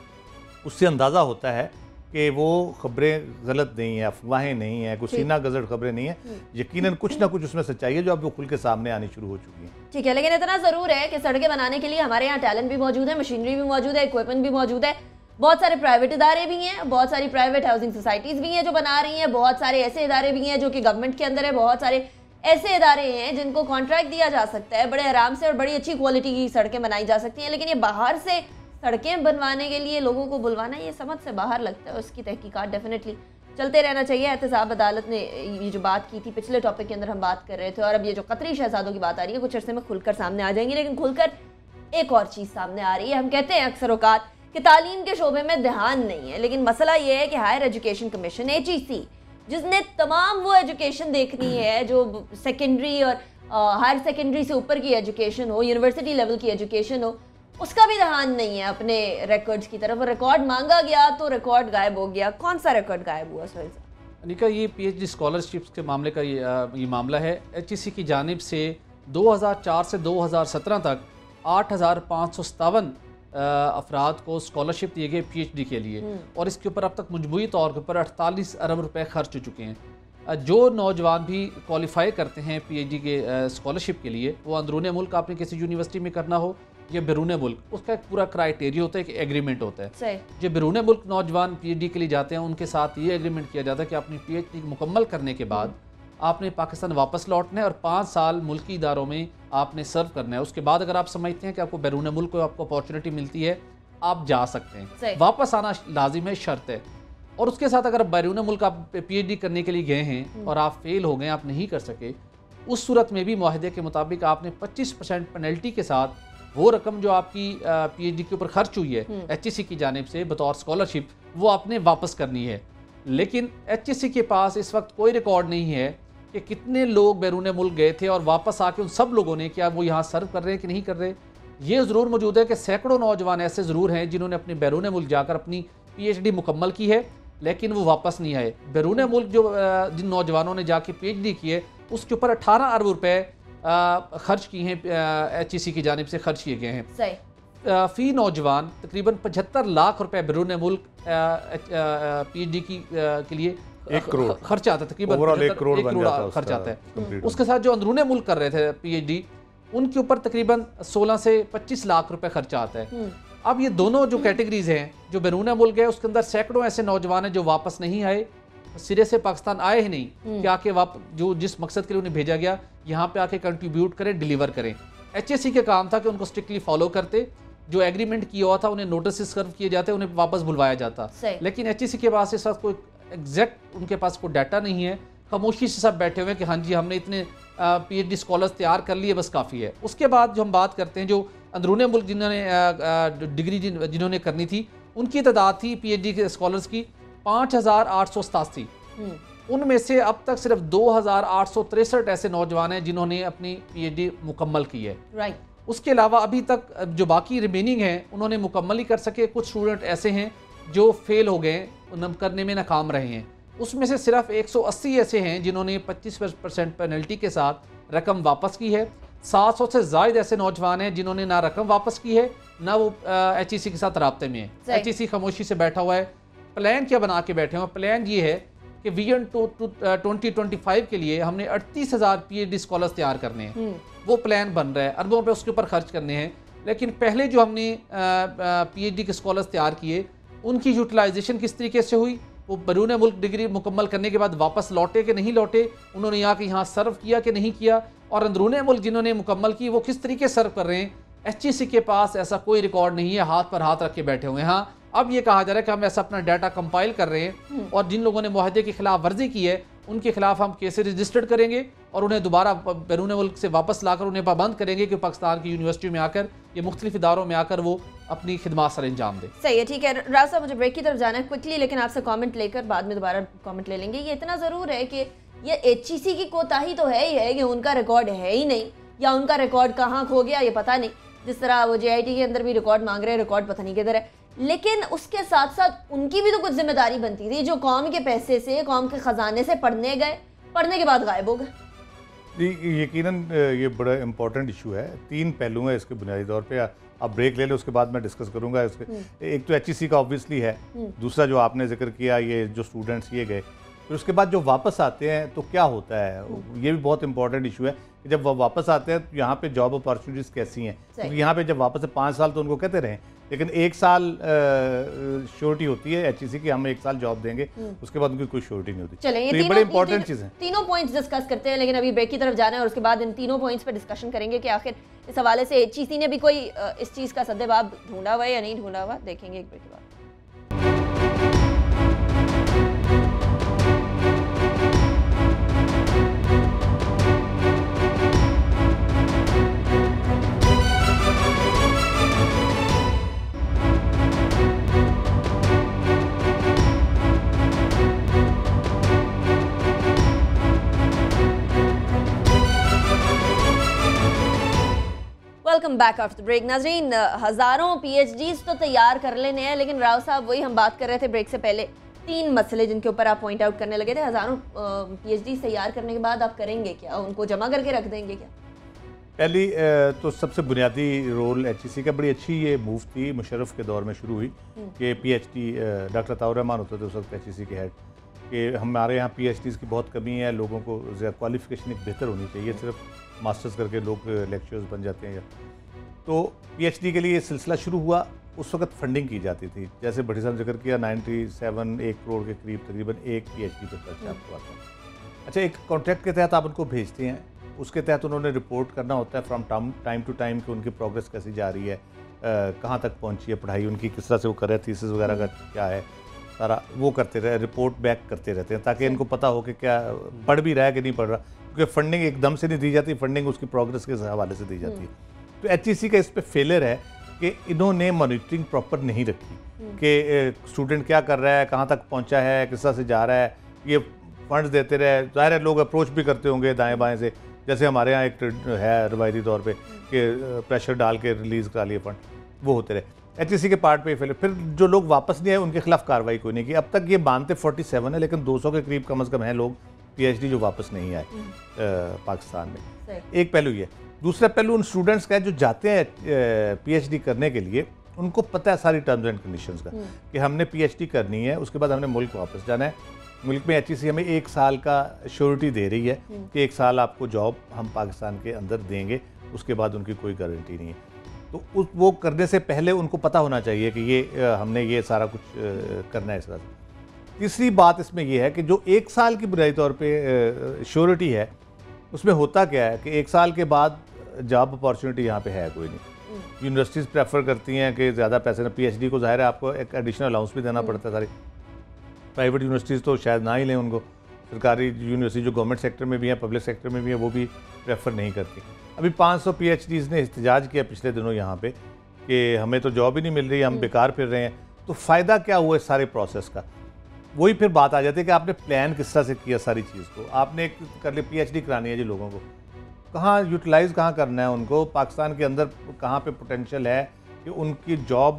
उससे अंदाज़ा होता है कि वो खबरें गलत नहीं है, अफवाहें नहीं है, कुछ सीना गजड़ खबरें नहीं है, यकीनन कुछ ना कुछ उसमें सच्चाई है जो अब वो खुल के सामने आनी शुरू हो चुकी है। ठीक है, लेकिन इतना ज़रूर है कि सड़कें बनाने के लिए हमारे यहाँ टैलेंट भी मौजूद है, मशीनरी भी मौजूद है, इक्विपमेंट भी मौजूद है, बहुत सारे प्राइवेट इदारे भी हैं, बहुत सारी प्राइवेट हाउसिंग सोसाइटीज़ भी हैं जो बना रही हैं, बहुत सारे ऐसे इदारे भी हैं जो कि गवर्नमेंट के अंदर है, बहुत सारे ऐसे इदारे हैं जिनको कॉन्ट्रैक्ट दिया जा सकता है, बड़े आराम से और बड़ी अच्छी क्वालिटी की सड़कें बनाई जा सकती हैं। लेकिन ये बाहर से सड़कें बनवाने के लिए लोगों को बुलवाना ये समझ से बाहर लगता है। उसकी तहकीकात डेफिनेटली चलते रहना चाहिए। एहतसाब अदालत ने ये जो बात की थी पिछले टॉपिक के अंदर हम बात कर रहे थे, और अब ये जो कतरी शहजादों की बात आ रही है कुछ अर्से में खुलकर सामने आ जाएंगी, लेकिन खुलकर एक और चीज़ सामने आ रही है। हम कहते हैं अक्सर औकात कि तालीम के शोबे में ध्यान नहीं है, लेकिन मसला ये है कि higher education commission H E C जिसने तमाम वो एजुकेशन देखनी है जो सेकेंडरी और हायर सेकेंडरी से ऊपर की एजुकेशन हो, यूनिवर्सिटी लेवल की एजुकेशन हो, उसका भी ध्यान नहीं है अपने रिकॉर्ड्स की तरफ। रिकॉर्ड मांगा गया तो रिकॉर्ड गायब हो गया। कौन सा रिकॉर्ड गायब हुआ सोहेल साहब? अनिका, ये पीएचडी स्कॉलरशिप्स के मामले का ये, ये मामला है। एचईसी की जानिब से दो हज़ार चार से दो हज़ार सत्रह तक आठ हज़ार पाँच सौ सतावन अफराद को स्कॉलरशिप दिए गए पीएचडी के लिए, और इसके ऊपर अब तक मजमूई तौर के ऊपर अड़तालीस अरब रुपए खर्च हो चुके हैं। जो नौजवान भी क्वालिफाई करते हैं पीएचडी के स्कॉलरशिप के लिए, वो अंदरूनी मुल्क आपने किसी यूनिवर्सिटी में करना हो या बैरून मुल्क, उसका एक पूरा क्राइटेरिया होता है, एक एग्रीमेंट होता है। जो बैरून मुल्क नौजवान पीएचडी के लिए जाते हैं उनके साथ ये एग्रीमेंट किया जाता है कि अपनी पीएचडी मुकम्मल करने के बाद आपने पाकिस्तान वापस लौटना है और पाँच साल मुल्की इदारों में आपने सर्व करना है। उसके बाद अगर आप समझते हैं कि आपको बैरून मुल्क को आपको अपॉर्चुनिटी मिलती है, आप जा सकते हैं। वापस आना लाजिम है, शर्त है। और उसके साथ अगर बैरून मुल्क आप पीएचडी करने के लिए गए हैं और आप फेल हो गए, आप नहीं कर सके, उस सूरत में भी मुआहदे के मुताबिक आपने पच्चीस परसेंट पेनल्टी के साथ वो रकम जो आपकी पीएचडी के ऊपर खर्च हुई है एचईसी की जानिब से बतौर स्कॉलरशिप, वो आपने वापस करनी है। लेकिन एचईसी के पास इस वक्त कोई रिकॉर्ड नहीं है कि कितने लोग बैरून मुल्क गए थे और वापस आके उन सब लोगों ने क्या वो यहाँ सर्व कर रहे हैं कि नहीं कर रहे। ये ज़रूर मौजूद है कि सैकड़ों नौजवान ऐसे ज़रूर हैं जिन्होंने अपने बैरून मुल्क जाकर अपनी पीएचडी मुकम्मल की है, लेकिन वो वापस नहीं आए। बैरून मुल्क जो जिन नौजवानों ने जाके पीएचडी की है उसके ऊपर अठारह अरब रुपए खर्च किए हैं, एचईसी की जानिब से खर्च किए गए हैं। सही। फी नौजवान तकरीबन पचहत्तर लाख रुपए बैरून मुल्क पीएचडी की के लिए एक करोड़ खर्च आता है, तकरीबन एक करोड़ खर्च आता है। उसके साथ जो अंदरूनी मुल्क कर रहे थे पीएचडी, उनके ऊपर तकरीबन सोलह से पच्चीस लाख रुपए खर्चा आता है। अब ये दोनों जो कैटेगरीज हैं, जो बैरून मुल्क गए उसके अंदर सैकड़ों ऐसे नौजवान हैं जो वापस नहीं आए, सिरे से पाकिस्तान आए ही नहीं कि आके वाप जो जिस मकसद के लिए उन्हें भेजा गया यहाँ पे आके कंट्रीब्यूट करें, डिलीवर करें। एचएससी का काम था कि उनको स्ट्रिक्टली फॉलो करते, जो एग्रीमेंट किया हुआ था उन्हें नोटिस सर्व किए जाते, उन्हें वापस बुलवाया जाता। लेकिन एचएससी के पास इस वक्त कोई एग्जैक्ट उनके पास कोई डाटा नहीं है। खामोशी से सब बैठे हुए हैं कि हाँ जी हमने इतने पीएचडी स्कॉलर्स तैयार कर लिए, बस काफ़ी है। उसके बाद जो हम बात करते हैं, जो अंदरूनी मुल्क जिन्होंने डिग्री जिन, जिन्होंने करनी थी, उनकी तादाद थी पीएचडी के स्कॉलर्स की पाँच हज़ार आठ सौ सतासी। उनमें से अब तक सिर्फ दो हज़ार आठ सौ तिरसठ ऐसे नौजवान हैं जिन्होंने अपनी पीएचडी मुकम्मल की है। राइट। उसके अलावा अभी तक जो बाकी रिमेनिंग हैं उन्होंने मुकम्मल ही कर सके। कुछ स्टूडेंट ऐसे हैं जो फेल हो गए, करने में नाकाम रहे हैं। उसमें से सिर्फ एक सौ अस्सी ऐसे हैं जिन्होंने पच्चीस परसेंट पेनल्टी के साथ रकम वापस की है। सात सौ से ज़ायद ऐसे नौजवान हैं जिन्होंने ना रकम वापस की है, ना वो एचईसी के साथ राब्ते में है। एचईसी खामोशी से बैठा हुआ है। प्लान क्या बना के बैठे हुए? प्लान ये है कि vision two twenty twenty five के लिए हमने अड़तीस हज़ार पीएचडी स्कॉलर्स तैयार करने हैं। वो प्लान बन रहा है, अरबों रुपए उसके ऊपर खर्च करने हैं। लेकिन पहले जो हमने पीएचडी के स्कॉलर्स तैयार किए, उनकी यूटिलाइजेशन किस तरीके से हुई? वो बैरून मुल्क डिग्री मुकम्मल करने के बाद वापस लौटे कि नहीं लौटे, उन्होंने यहाँ के यहाँ सर्व किया कि नहीं किया, और अंदरूनी मुल्क जिन्होंने मुकम्मल की वो किस तरीके सर्व कर रहे हैं। एचईसी के पास ऐसा कोई रिकॉर्ड नहीं है, हाथ पर हाथ रख के बैठे हुए हैं। हाँ, अब ये कहा जा रहा है कि हम ऐसा अपना डाटा कंपाइल कर रहे हैं और जिन लोगों ने मुआहदे की खिलाफ वर्जी की है उनके खिलाफ हम केसेस रजिस्टर्ड करेंगे और उन्हें दोबारा बैरून मुल्क से वापस लाकर उन्हें पाबंद करेंगे कि पाकिस्तान की यूनिवर्सिटी में आकर या मुख्तलिफ इदारों में आकर वो अपनी खिदमत सर अंजाम दे। सही है, ठीक है। राज साहब, मुझे ब्रेक की तरफ जाना है क्विकली, लेकिन आपसे कमेंट लेकर बाद में दोबारा कमेंट ले लेंगे। ये इतना ज़रूर है कि ये एचईसी की कोताही तो है ही है कि उनका रिकॉर्ड है ही नहीं, या उनका रिकॉर्ड कहाँ खो गया ये पता नहीं। जिस तरह वो जेआईटी के अंदर भी रिकॉर्ड मांग रहे हैं, रिकॉर्ड पता नहीं किधर है। लेकिन उसके साथ साथ उनकी भी तो कुछ जिम्मेदारी बनती थी, जो कौम के पैसे से, कौम के ख़जाने से पढ़ने गए, पढ़ने के बाद गायब हो गए। यकीनन ये बड़ा इंपॉर्टेंट इशू है। तीन पहलू हैं इसके बुनियादी तौर पे। आप ब्रेक ले लें, उसके बाद मैं डिस्कस करूंगा इसके। एक तो एचईसी का ऑब्वियसली है, दूसरा जो आपने जिक्र किया ये जो स्टूडेंट्स ये गए, फिर उसके बाद जो वापस आते हैं तो क्या होता है, ये भी बहुत इंपॉर्टेंट इशू है कि जब वो वापस आते हैं तो यहाँ पे जॉब अपॉर्चुनिटीज़ कैसी हैं, क्योंकि यहाँ पे जब वापस से पाँच साल तो उनको कहते रहें, लेकिन एक साल श्योरिटी होती है एचईसी की, हम एक साल जॉब देंगे, उसके बाद उनकी कोई श्योरिटी नहीं होती। चलिए, ये, तो ये बड़े इंपॉर्टेंट चीज़ है। तीनों पॉइंट्स डिस्कस करते हैं, लेकिन अभी ब्रेक की तरफ जाना है और उसके बाद इन तीनों पॉइंट्स पर डिस्कशन करेंगे कि आखिर इस हवाले से एचईसी ने भी कोई इस चीज़ का सद्देबाब ढूंढा हुआ है या नहीं ढूंढा हुआ, देखेंगे एक ब्रेक के बाद। Welcome back after break. नाज़रीन, हज़ारों पीएचडीज तो तैयार कर लेने हैं, लेकिन राव साहब वही हम बात कर रहे थे ब्रेक से पहले, तीन मसले जिनके ऊपर आप पॉइंट आउट करने लगे थे। हज़ारों पीएचडीज तैयार करने के बाद आप करेंगे क्या, उनको जमा करके रख देंगे क्या? पहली तो सबसे बुनियादी रोल एचईसी का, बड़ी अच्छी ये मूव थी, मुशर्रफ के दौर में शुरू हुई कि पीएचडी, डॉक्टर अताउर रहमान होते थे उस वक्त एचईसी के हेड, कि हमारे यहाँ पीएचडीज़ की बहुत कमी है, लोगों को क्वालिफिकेशन एक बेहतर होनी चाहिए, सिर्फ मास्टर्स करके लोग लेक्चर्स बन जाते हैं। तो पीएचडी के लिए ये सिलसिला शुरू हुआ, उस वक्त फंडिंग की जाती थी, जैसे भट्टी साहब ने जिक्र किया, सत्तानवे एक करोड़ के करीब तकरीबन एक पीएचडी पर खर्चा आपको आता है। अच्छा, एक कॉन्ट्रैक्ट के तहत आप उनको भेजते हैं, उसके तहत उन्होंने रिपोर्ट करना होता है फ्रॉम टाइम टू टाइम कि उनकी प्रोग्रेस कैसी जा रही है, कहाँ तक पहुँची है पढ़ाई उनकी, किस तरह से वो कर रहे हैं, थीसिस वगैरह का क्या है, सारा वो करते रहे, रिपोर्ट बैक करते रहते हैं, ताकि इनको पता हो कि क्या पढ़ भी रहा है कि नहीं पढ़ रहा, क्योंकि फंडिंग एकदम से नहीं दी जाती, फंडिंग उसकी प्रोग्रेस के हवाले से दी जाती है। तो एचईसी का इस पे फेलियर है कि इन्होंने मॉनिटरिंग प्रॉपर नहीं रखी कि स्टूडेंट क्या कर रहा है, कहाँ तक पहुँचा है, किस तरह से जा रहा है, ये फंड्स देते रहे। ज़ाहिर है लोग अप्रोच भी करते होंगे दाएँ बाएँ से, जैसे हमारे यहाँ एक है रवायती तौर पर कि प्रेशर डाल के रिलीज़ करा लिए फंड, वो होते रहे। एचईसी के पार्ट पे फेल, फिर जो लोग वापस नहीं आए उनके खिलाफ कार्रवाई कोई नहीं की। अब तक ये मानते सैंतालीस है, लेकिन दो सौ के करीब कम अज़ कम हैं लोग पीएचडी जो वापस नहीं आए पाकिस्तान में। एक पहलू ये, दूसरा पहलू उन स्टूडेंट्स का है जो जाते हैं पीएचडी करने के लिए, उनको पता है सारी टर्म्स एंड कंडीशंस का कि हमने पीएचडी करनी है, उसके बाद हमने मुल्क वापस जाना है। मुल्क में एचईसी हमें एक साल का श्योरिटी दे रही है कि एक साल आपको जॉब हम पाकिस्तान के अंदर देंगे, उसके बाद उनकी कोई गारंटी नहीं है। तो उस वो करने से पहले उनको पता होना चाहिए कि ये हमने ये सारा कुछ करना है इस तरह से। तीसरी बात इसमें यह है कि जो एक साल की बुनियादी तौर पे श्योरिटी है, उसमें होता क्या है कि एक साल के बाद जॉब अपॉर्चुनिटी यहाँ पे है कोई नहीं। यूनिवर्सिटीज़ प्रेफर करती हैं कि ज़्यादा पैसे ना, पीएचडी को ज़ाहिर है आपको एक एडिशनल अलाउंस भी देना पड़ता है। सारी प्राइवेट यूनिवर्सिटीज़ तो शायद ना ही लें उनको, सरकारी यूनिवर्सिटी जो गवर्नमेंट सेक्टर में भी है, पब्लिक सेक्टर में भी है, वो भी प्रेफर नहीं करती। अभी पाँच सौ पीएचडीज़ ने एहतजाज किया पिछले दिनों यहाँ पे कि हमें तो जॉब ही नहीं मिल रही, हम बेकार फिर रहे हैं। तो फ़ायदा क्या हुआ इस सारे प्रोसेस का? वही फिर बात आ जाती है कि आपने प्लान किस तरह से किया सारी चीज़ को। आपने एक कर लिया पीएचडी करानी है जी लोगों को, कहाँ यूटिलाइज़ कहाँ करना है उनको, पाकिस्तान के अंदर कहाँ पे पोटेंशियल है कि उनकी जॉब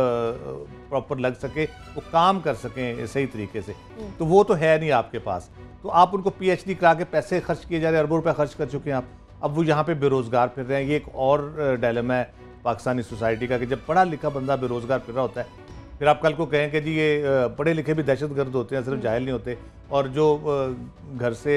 प्रॉपर लग सके, वो काम कर सकें सही तरीके से, तो वो तो है नहीं आपके पास। तो आप उनको पीएचडी करा के पैसे खर्च किए जा रहे हैं, अरबों रुपये खर्च कर चुके हैं आप, अब वो यहाँ पे बेरोज़गार फिर रहे हैं। ये एक और डायलेमा है पाकिस्तानी सोसाइटी का कि जब पढ़ा लिखा बंदा बेरोज़गार फिर रहा होता है, फिर आप कल को कहें कि जी ये पढ़े लिखे भी दहशतगर्द होते हैं, सिर्फ जाहिल नहीं होते, और जो घर से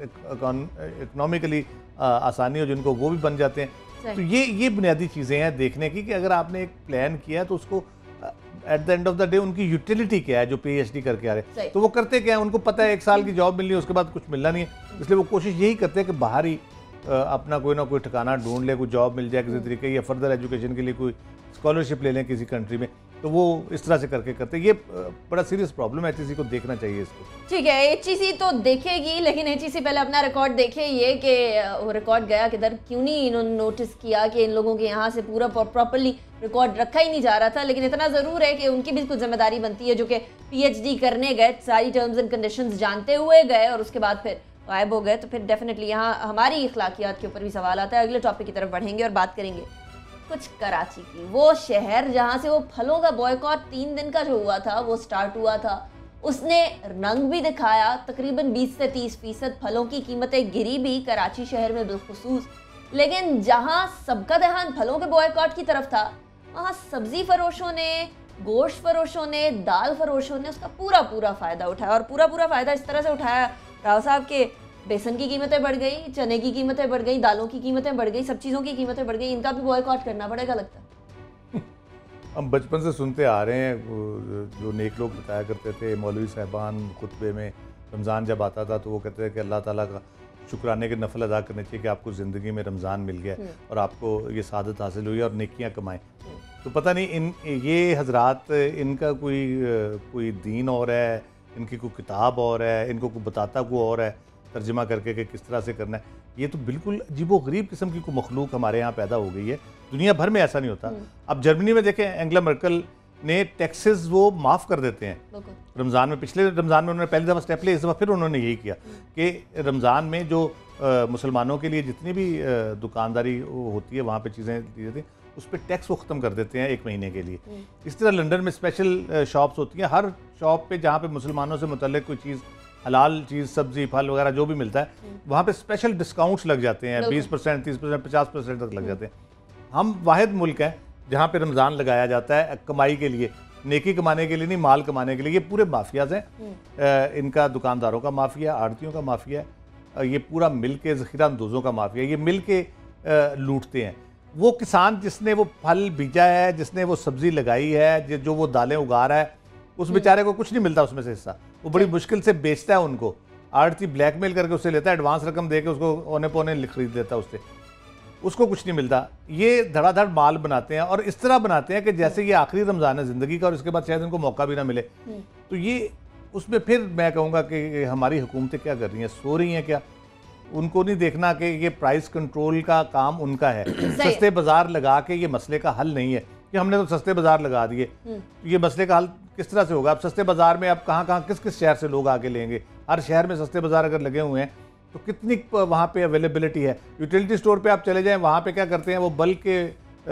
इकनॉमिकली आसानी हो जिनको, वो भी बन जाते हैं। तो ये ये बुनियादी चीज़ें हैं देखने की कि अगर आपने एक प्लान किया तो उसको at the end of the day उनकी यूटिलिटी क्या है जो पीएचडी करके आ रहे हैं। तो वो करते क्या है, उनको पता है एक साल की जॉब मिलनी है, उसके बाद कुछ मिलना नहीं है, इसलिए वो कोशिश यही करते हैं कि बाहर ही अपना कोई ना कोई ठिकाना ढूंढ ले, कोई जॉब मिल जाए किसी तरीके, या फर्दर एजुकेशन के लिए कोई स्कॉलरशिप ले लें किसी कंट्री में। तो वो इस तरह से करके करते हैं। ये बड़ा सीरियस प्रॉब्लम है, एचईसी को देखना चाहिए इसको। ठीक है, एचईसी तो देखेगी, लेकिन एचईसी पहले अपना रिकॉर्ड देखे, ये कि वो रिकॉर्ड गया किधर, क्यों नहीं इन्होंने नोटिस किया कि इन लोगों के यहाँ से पूरा प्रॉपर्ली रिकॉर्ड रखा ही नहीं जा रहा था। लेकिन इतना ज़रूर है कि उनकी भी कुछ जिम्मेदारी बनती है, जो कि पीएचडी करने गए, सारी टर्म्स एंड कंडीशंस जानते हुए गए और उसके बाद फिर गायब हो गए। तो फिर डेफिनेटली यहाँ हमारी अखलाकियात के ऊपर भी सवाल आता है। अगले टॉपिक की तरफ बढ़ेंगे और बात करेंगे कुछ कराची की, वो शहर जहाँ से वो फलों का बॉयकॉट तीन दिन का जो हुआ था वो स्टार्ट हुआ था। उसने रंग भी दिखाया, तकरीबन बीस से तीस फीसद फलों की कीमतें गिरी भी कराची शहर में बिलखुसूस। लेकिन जहाँ सबका ध्यान फलों के बॉयकॉट की तरफ था, वहाँ सब्जी फरोशों ने गोश्त फरोशों ने, दाल फरोशों ने उसका पूरा पूरा फ़ायदा उठाया और पूरा पूरा फ़ायदा इस तरह से उठाया राव साहब के बेसन की कीमतें बढ़ गई, चने की कीमतें बढ़ गई, दालों की कीमतें बढ़ गई, सब चीज़ों की कीमतें बढ़ गई। इनका भी बॉयकॉट करना पड़ेगा लगता है। हम बचपन से सुनते आ रहे हैं, जो नेक लोग बताया करते थे, मौलवी साहबान खुतबे में रमज़ान जब आता था तो वो कहते थे कि अल्लाह ताला का शुक्राने के नफल अदा करने चाहिए कि आपको ज़िंदगी में रमज़ान मिल गया और आपको ये सादत हासिल हुई और नेकियां कमाएं। तो पता नहीं इन ये हजरात, इनका कोई कोई दीन और है, इनकी कोई किताब और है, इनको कोई बताता कोई और है तर्जमा करके कि किस तरह से करना है। ये तो बिल्कुल अजीबो गरीब किस्म की कोई मखलूक हमारे यहाँ पैदा हो गई है। दुनिया भर में ऐसा नहीं होता। अब जर्मनी में देखें, एंगला मर्कल ने टैक्सेस वो माफ़ कर देते हैं रमज़ान में। पिछले रमज़ान में उन्होंने पहली दफ़ा स्टेप लिया, इस दफ़ा फिर उन्होंने यही किया कि रमज़ान में जो आ, मुसलमानों के लिए जितनी भी आ, दुकानदारी होती है, वहाँ पे चीज़ें दी जाती हैं, उस पर टैक्स वो ख़त्म कर देते हैं एक महीने के लिए। इस तरह लंदन में स्पेशल शॉप्स होती हैं, हर शॉप पे जहाँ पे मुसलमानों से मुतल्लिक़ कोई चीज़, हलाल चीज़, सब्ज़ी, फल वगैरह जो भी मिलता है, वहाँ पे स्पेशल डिस्काउंट्स लग जाते हैं, बीस परसेंट, तीस परसेंट, पचास परसेंट तक लग जाते हैं। हम वाहिद मुल्क हैं जहाँ पे रमज़ान लगाया जाता है कमाई के लिए, नेकी कमाने के लिए नहीं, माल कमाने के लिए। ये पूरे माफियाज हैं, इनका दुकानदारों का माफिया, आड़तियों का माफिया, ये पूरा मिल के ज़ख़ीरा अंदोज़ों का माफिया, ये मिल के लूटते हैं। वो किसान जिसने वो फल बीजा है, जिसने वो सब्ज़ी लगाई है, जो वो दालें उगा रहा है, उस बेचारे को कुछ नहीं मिलता उसमें से हिस्सा। वो बड़ी मुश्किल से बेचता है उनको, आड़ती ब्लैकमेल करके उससे लेता है, एडवांस रकम दे के उसको औने पौने खरीद लेता है उससे, उसको कुछ नहीं मिलता। ये धड़ाधड़ माल बनाते हैं और इस तरह बनाते हैं कि जैसे ये आखिरी रमज़ान है ज़िंदगी का और इसके बाद शायद इनको मौका भी ना मिले। तो ये उसमें फिर मैं कहूँगा कि हमारी हुकूमतें क्या कर रही हैं, सो रही हैं क्या? उनको नहीं देखना कि ये प्राइस कंट्रोल का काम उनका है। सस्ते बाज़ार लगा के ये मसले का हल नहीं है कि हमने तो सस्ते बाज़ार लगा दिए, ये मसले का हल किस तरह से होगा? अब सस्ते बाज़ार में अब कहाँ कहाँ किस किस शहर से लोग आके लेंगे? हर शहर में सस्ते बाज़ार अगर लगे हुए हैं तो कितनी वहाँ पे अवेलेबिलिटी है? यूटिलिटी स्टोर पे आप चले जाएं, वहाँ पे क्या करते हैं, वो बल्क के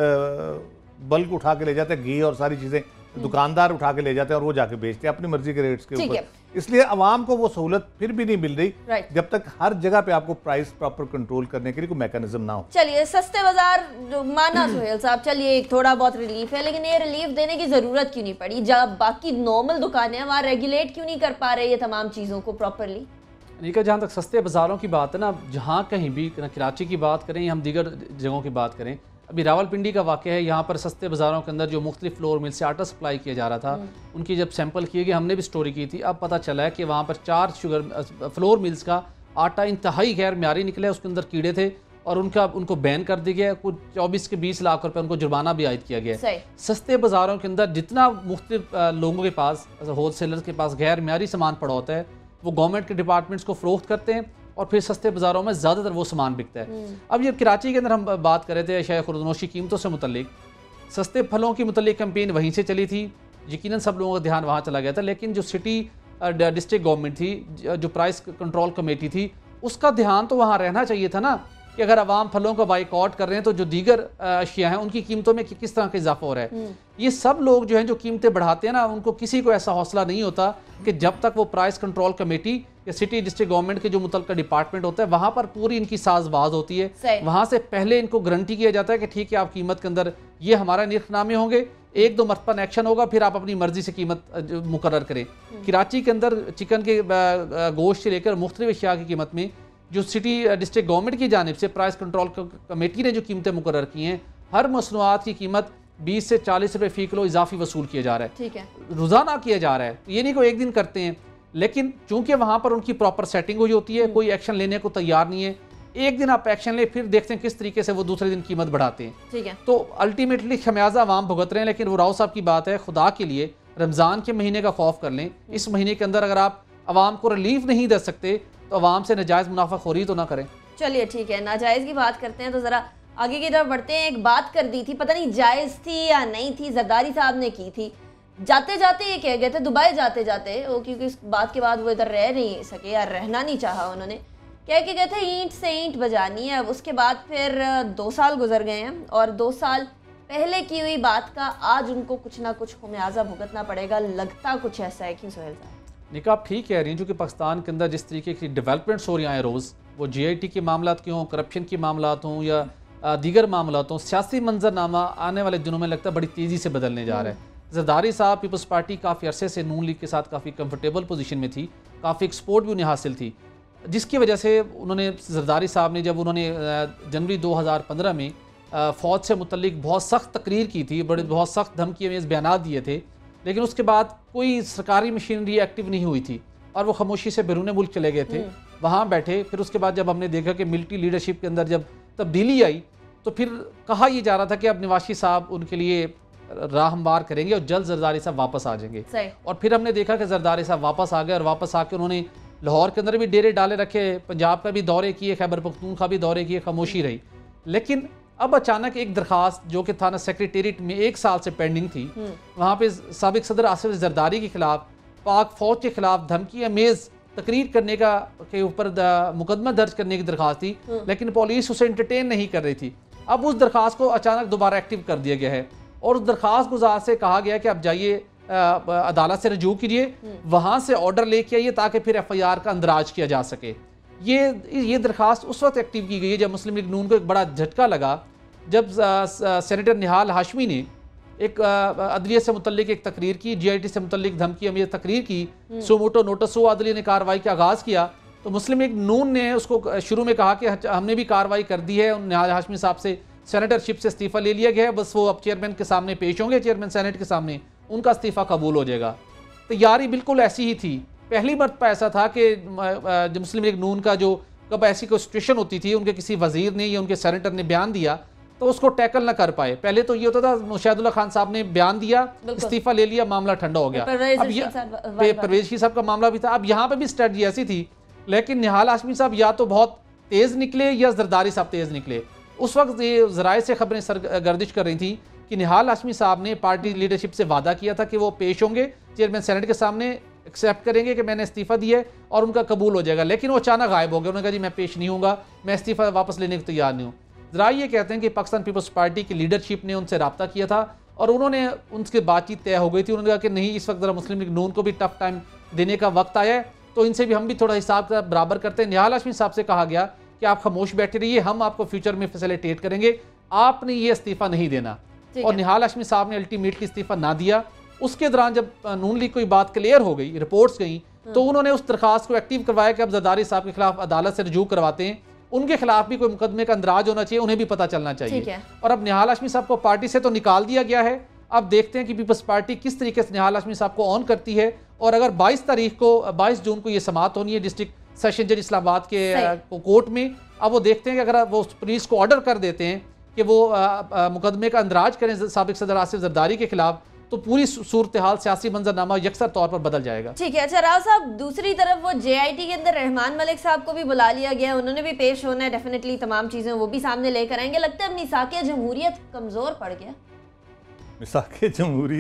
बल्क उठा के ले जाते हैं, घी और सारी चीज़ें दुकानदार उठा के ले जाते हैं और वो जाके बेचते हैं अपनी मर्जी के रेट्स के ऊपर। इसलिए आवाम को वो सहूलत फिर भी नहीं मिल रही जब तक हर जगह पे आपको प्राइस प्रॉपर कंट्रोल करने के लिए कोई मैकेनिज्म ना हो। चलिए, सस्ते बाजार जो माना सुहेल साहब, चलिए थोड़ा बहुत रिलीफ है, लेकिन ये रिलीफ देने की जरूरत क्यों नहीं पड़ी? जब बाकी नॉर्मल दुकानें वहाँ रेगुलेट क्यों नहीं कर पा रहे ये तमाम चीज़ों को प्रॉपरली? निका, जहाँ तक सस्ते बाज़ारों की बात है ना, जहाँ कहीं भी कराची की बात करें या हम दीगर जगहों की बात करें, अभी रावलपिंडी का वाक़या है, यहाँ पर सस्ते बाज़ारों के अंदर जो मुख्तलिफ फ्लोर मिल से आटा सप्लाई किया जा रहा था, उनकी जब सैंपल किए गए, हमने भी स्टोरी की थी, अब पता चला है कि वहाँ पर चार शुगर फ्लोर मिल्स का आटा इंतहाई गैर म्यारी निकला, उसके अंदर कीड़े थे और उनका उनको बैन कर दिया गया। कुछ चौबीस के बीस लाख रुपए उनको जुर्माना भी आयद किया गया। सस्ते बाज़ारों के अंदर जितना मुख्तलिफ लोगों के पास, होल सेलर्स के पास गैर म्यारी सामान पड़ा होता है, वो गवर्नमेंट के डिपार्टमेंट्स को फ़रोख्त करते हैं और फिर सस्ते बाज़ारों में ज़्यादातर वो सामान बिकता है। अब ये कराची के अंदर हम बात कर रहे थे शायद खुर्दनोशी कीमतों से मुतल्लिक, सस्ते फलों की मुतल्लिक कैंपेन वहीं से चली थी, यकीनन सब लोगों का ध्यान वहाँ चला गया था। लेकिन जो सिटी डिस्ट्रिक्ट गवर्नमेंट थी, जो प्राइस कंट्रोल कमेटी थी, उसका ध्यान तो वहाँ रहना चाहिए था ना कि अगर आवाम फलों का बाइकआउट कर रहे हैं तो जो दीगर अशिया हैं उनकी कीमतों में कि, किस तरह का इजाफा हो रहा है। ये सब लोग जो हैं जो कीमतें बढ़ाते हैं ना, उनको किसी को ऐसा हौसला नहीं होता कि जब तक वो प्राइस कंट्रोल कमेटी या सिटी डिस्ट्रिक्ट गवर्नमेंट के जो मुतल्लिका डिपार्टमेंट होता है वहाँ पर पूरी इनकी साजबाज होती है, वहाँ से पहले इनको गारंटी किया जाता है कि ठीक है, आप कीमत के अंदर ये हमारा निर्खनामे होंगे, एक दो मरतबा एक्शन होगा, फिर आप अपनी मर्जी से कीमत मुकर्रर करें। कराची के अंदर चिकन के गोश्त से लेकर मुख्तलिफ अशिया की कीमत में जो सिटी डिस्ट्रिक्ट गवर्नमेंट की जानिब से प्राइस कंट्रोल कमेटी ने जो कीमतें मुकर्रर की हैं, हर मसनूआत की कीमत बीस से चालीस रुपए फी किलो इजाफी वसूल किया जा रहा है। ठीक है, रोजाना किया जा रहा है, ये नहीं कोई एक दिन करते हैं। लेकिन चूंकि वहां पर उनकी प्रॉपर सेटिंग हुई होती है, कोई एक्शन लेने को तैयार नहीं है। एक दिन आप एक्शन ले, फिर देखते हैं किस तरीके से वो दूसरे दिन कीमत बढ़ाते हैं। ठीक है, तो अल्टीमेटली खमियाजा आवाम भुगत रहे हैं। लेकिन वो राव साहब की बात है, खुदा के लिए रमजान के महीने का खौफ कर लें। इस महीने के अंदर अगर आप आवाम को रिलीफ नहीं दे सकते तो आवाम से नाजायज़ मुनाफाखोरी तो ना करें। चलिए ठीक है, नाजायज़ की बात करते हैं तो ज़रा आगे की तरफ बढ़ते हैं। एक बात कर दी थी, पता नहीं जायज़ थी या नहीं थी, जरदारी साहब ने की थी। जाते जाते ये कह गए थे, दुबई जाते जाते वो, क्योंकि इस बात के बाद वो इधर रह नहीं सके या रहना नहीं चाहा, उन्होंने कह के गए थे ईंट से ईंट बजानी है। अब उसके बाद फिर दो साल गुजर गए हैं और दो साल पहले की हुई बात का आज उनको कुछ ना कुछ खमियाजा भुगतना पड़ेगा। लगता कुछ ऐसा है कि सुहेल साहब? निका, आप ठीक कह रही हैं, जो कि पाकिस्तान के अंदर जिस तरीके की डेवलपमेंट्स हो रही हैं रोज़, वो जी आई टी के मामला के हों, करप्शन के मामला हों या दीगर मामला हों, सियासी मंजरनामा आने वाले दिनों में लगता है बड़ी तेज़ी से बदलने जा रहा है। जरदारी साहब पीपल्स पार्टी काफ़ी अरसे से नून लीग के साथ काफ़ी कंफर्टेबल पोजीशन में थी, काफ़ी एक्सपोर्ट भी उन्हें हासिल थी, जिसकी वजह से उन्होंने जरदारी साहब ने जब उन्होंने जनवरी दो हज़ार पंद्रह में फ़ौज से मुतल्लिक बहुत सख्त तकरीर की थी, बड़े बहुत सख्त धमकी में बयान दिए थे, लेकिन उसके बाद कोई सरकारी मशीनरी एक्टिव नहीं हुई थी और वो खामोशी से बैरून मुल्क चले गए थे, वहाँ बैठे। फिर उसके बाद जब हमने देखा कि मिलिट्री लीडरशिप के अंदर जब तब्दीली आई तो फिर कहा यह जा रहा था कि अब नवाज शरीफ साहब उनके लिए राह हमवार करेंगे और जल्द जरदारी साहब वापस आ जाएंगे। और फिर हमने देखा कि जरदारी साहब वापस आ गए और वापस आके उन्होंने लाहौर के अंदर भी डेरे डाले रखे, पंजाब का भी दौरे किए, खैबर पख्तूनख्वा भी दौरे किए, खामोशी रही। लेकिन अब अचानक एक दरखास्त जो कि थाना सेक्रेटेरिएट में एक साल से पेंडिंग थी, वहाँ पे साबिक सदर आसिफ जरदारी के खिलाफ पाक फौज के खिलाफ धमकी अमेज तकरीर करने का के ऊपर मुकदमा दर्ज करने की दरखास्त थी, लेकिन पुलिस उसे एंटरटेन नहीं कर रही थी। अब उस दरखास्त को अचानक दोबारा एक्टिव कर दिया गया है और उस दरखास्त गुजार से कहा गया कि आप जाइए अदालत से रजू कीजिए, वहाँ से ऑर्डर लेके आइए ताकि फिर एफ आई आर का अंदराज किया जा सके। ये ये दरखास्त उस वक्त एक्टिव की गई है जब मुस्लिम लीग नून को एक बड़ा झटका लगा, जब सेनेटर निहाल हाशमी ने एक अदलिया से मुतल्लिक एक तकरीर की, जी आई टी से मुतल्लिक धमकी अमीर तकरीर की, सोमोटो नोटिस हुआ, अदलिया ने कार्रवाई का आगाज़ किया तो मुस्लिम लीग नून ने उसको शुरू में कहा कि हमने भी कार्रवाई कर दी है, निहाल हाशमी साहब से सेनेटरशिप से इस्तीफ़ा ले लिया गया है, बस वो अब चेयरमैन के सामने पेश होंगे, चेयरमैन सेनेट के सामने उनका इस्तीफ़ा कबूल हो जाएगा। तैयारी बिल्कुल ऐसी ही थी। पहली मरतबा ऐसा था कि मुस्लिम लीग नून का जो कब ऐसी कोई सिचुएशन होती थी, उनके किसी वजीर ने या उनके सेनेटर ने बयान दिया तो उसको टैकल ना कर पाए। पहले तो ये होता था मुशाहिदुल्लाह खान साहब ने बयान दिया, इस्तीफा ले लिया, मामला ठंडा हो गया। अब ये परवेज रशीद साहब का मामला भी था। अब यहाँ पे भी स्ट्रेटजी ऐसी थी, लेकिन निहाल हाशमी साहब या तो बहुत तेज़ निकले या जरदारी साहब तेज़ निकले। उस वक्त ये ज़राए से खबरें सर गर्दिश कर रही थी कि निहाल हाशमी साहब ने पार्टी लीडरशिप से वादा किया था कि वो पेश होंगे चेयरमैन सेनेट के सामने, एक्सेप्ट करेंगे कि मैंने इस्तीफ़ा दिया है और उनका कबूल हो जाएगा, लेकिन वो अचानक गायब हो गया। उन्होंने कहा जी मैं पेश नहीं होऊंगा, मैं इस्तीफ़ा वापस लेने को तैयार नहीं हूँ। ज़रा ये कहते हैं कि पाकिस्तान पीपल्स पार्टी की लीडरशिप ने उनसे रब्ता किया था और उन्होंने उनसे बातचीत तय हो गई थी। उन्होंने कहा कि नहीं, इस वक्त ज़रा मुस्लिम लीग नून को भी टफ टाइम देने का वक्त आया है, तो इनसे भी हम भी थोड़ा हिसाब का बराबर करते हैं। निहाल हाशमी साहब से कहा गया कि आप खामोश बैठे रहिए, हम आपको फ्यूचर में फैसिलिटेट करेंगे, आपने ये इस्तीफ़ा नहीं देना। और निहाल हाशमी साहब ने अल्टीमेटली इस्तीफ़ा ना दिया। उसके दौरान जब नून लीग कोई बात क्लियर हो गई, रिपोर्ट्स गई, तो उन्होंने उस दरखास्त को एक्टिव करवाया कि अब जरदारी साहब के खिलाफ अदालत से रजू करवाते हैं, उनके खिलाफ भी कोई मुकदमे का अंदराज होना चाहिए, उन्हें भी पता चलना चाहिए। और अब निहाल हाशमी साहब को पार्टी से तो निकाल दिया गया है, अब देखते हैं कि पीपल्स पार्टी किस तरीके से निहाल हाशमी साहब को ऑन करती है। और अगर बाईस तारीख को बाईस जून को ये समाअत होनी है डिस्ट्रिक्ट सेशन जज इस्लामाबाद के कोर्ट में, अब वो देखते हैं कि अगर वो पुलिस को ऑर्डर कर देते हैं कि वो मुकदमे का अंदराज करें साबिक सदर आसिफ जरदारी के खिलाफ, तो पूरी सूरत हाल सियासी मंजरनामा यकसर तौर पर बदल जाएगा। ठीक है। अच्छा राव साहब, दूसरी तरफ वो जे आई टी के अंदर रहमान मलिक साहब को भी बुला लिया गया, उन्होंने भी पेश होना है, डेफिनेटली तमाम चीज़ें वो भी सामने लेकर आएंगे। लगता है मिसाक़े जमहूरियत कमज़ोर पड़ गया। मिसाक़े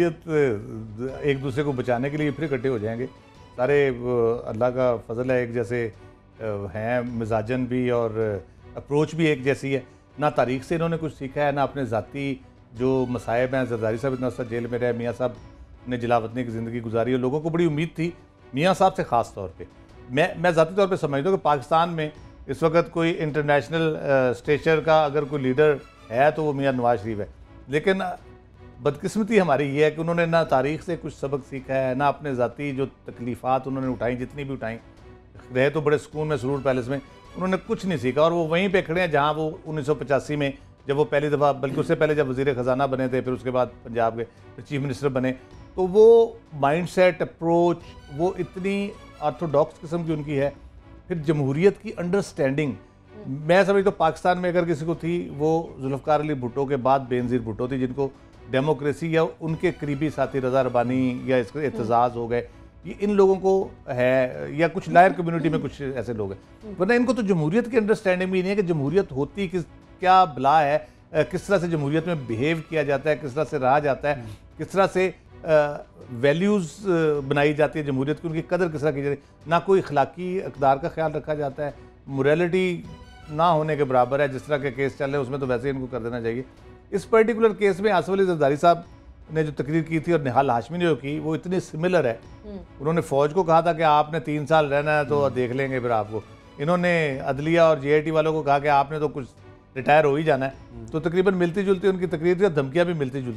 जमहूरियत एक दूसरे को बचाने के लिए फिर इकट्ठे हो जाएंगे सारे। अल्लाह का फजल है, एक जैसे हैं मिजाजन भी और अप्रोच भी एक जैसी है। ना तारीख से इन्होंने कुछ सीखा है, ना अपने ज़ाती जो मसाइब हैं। जरदारी साहब इतना सा जेल में रहे, मियाँ साहब ने जलावतनी की ज़िंदगी गुजारी और लोगों को बड़ी उम्मीद थी मियाँ साहब से ख़ास तौर पे। मैं मैं ज़ाती तौर पे समझता हूँ कि पाकिस्तान में इस वक्त कोई इंटरनेशनल स्टेचर का अगर कोई लीडर है तो वो मियाँ नवाज शरीफ है। लेकिन बदकिस्मती हमारी ये है कि उन्होंने ना तारीख से कुछ सबक सीखा है, ना अपने ज़ाती जो तकलीफ़ात उन्होंने उठाई, जितनी भी उठाई, रहे तो बड़े सुकून में सरूर पैलेस में, उन्होंने कुछ नहीं सीखा। और वो वहीं पे खड़े हैं जहाँ वो उन्नीस सौ पचासी में जब वो पहली दफ़ा, बल्कि उससे पहले जब वज़ीर ख़जाना बने थे, फिर उसके बाद पंजाब के चीफ मिनिस्टर बने, तो वो माइंडसेट, अप्रोच वो इतनी ऑर्थोडॉक्स किस्म की उनकी है। फिर जमहूरियत की अंडरस्टैंडिंग मैं समझता हूँ पाकिस्तान में अगर किसी को थी, वो जुल्फ़िकार अली भुट्टो के बाद बेनज़ीर भुट्टो थी, जिनको डेमोक्रेसी या उनके करीबी साथी रज़ा रबानी या इसके एतजाज़ हो गए, ये इन लोगों को है, या कुछ लायर कम्युनिटी में कुछ ऐसे लोग हैं। वरना इनको तो जमहूरियत की अंडरस्टैंडिंग भी नहीं है कि जमहूरियत होती किस क्या बला है, किस तरह से जमहूरियत में बिहेव किया जाता है, किस तरह से रहा जाता है, किस तरह से वैल्यूज़ बनाई जाती है जमहूरियत की, उनकी कदर किस तरह की जाती है। ना कोई अखलाकी अक़दार का ख्याल रखा जाता है, मोरालिटी ना होने के बराबर है। जिस तरह के केस चल रहे हैं उसमें तो वैसे ही इनको कर देना चाहिए। इस पर्टिकुलर केस में आसिफ अली जरदारी साहब ने जो तकरीर की थी और निहाल हाशमी ने जो की, वो इतनी सिमिलर है। उन्होंने फ़ौज को कहा था कि आपने तीन साल रहना है तो देख लेंगे फिर आपको। इन्होंने अदलिया और जे आई टी वालों को कहा कि आपने तो कुछ रिटायर हो ही जाना है। तो तकरीबन मिलती जुलती उनकी तकरीर थी और धमकियाँ भी मिलती जुलती थी।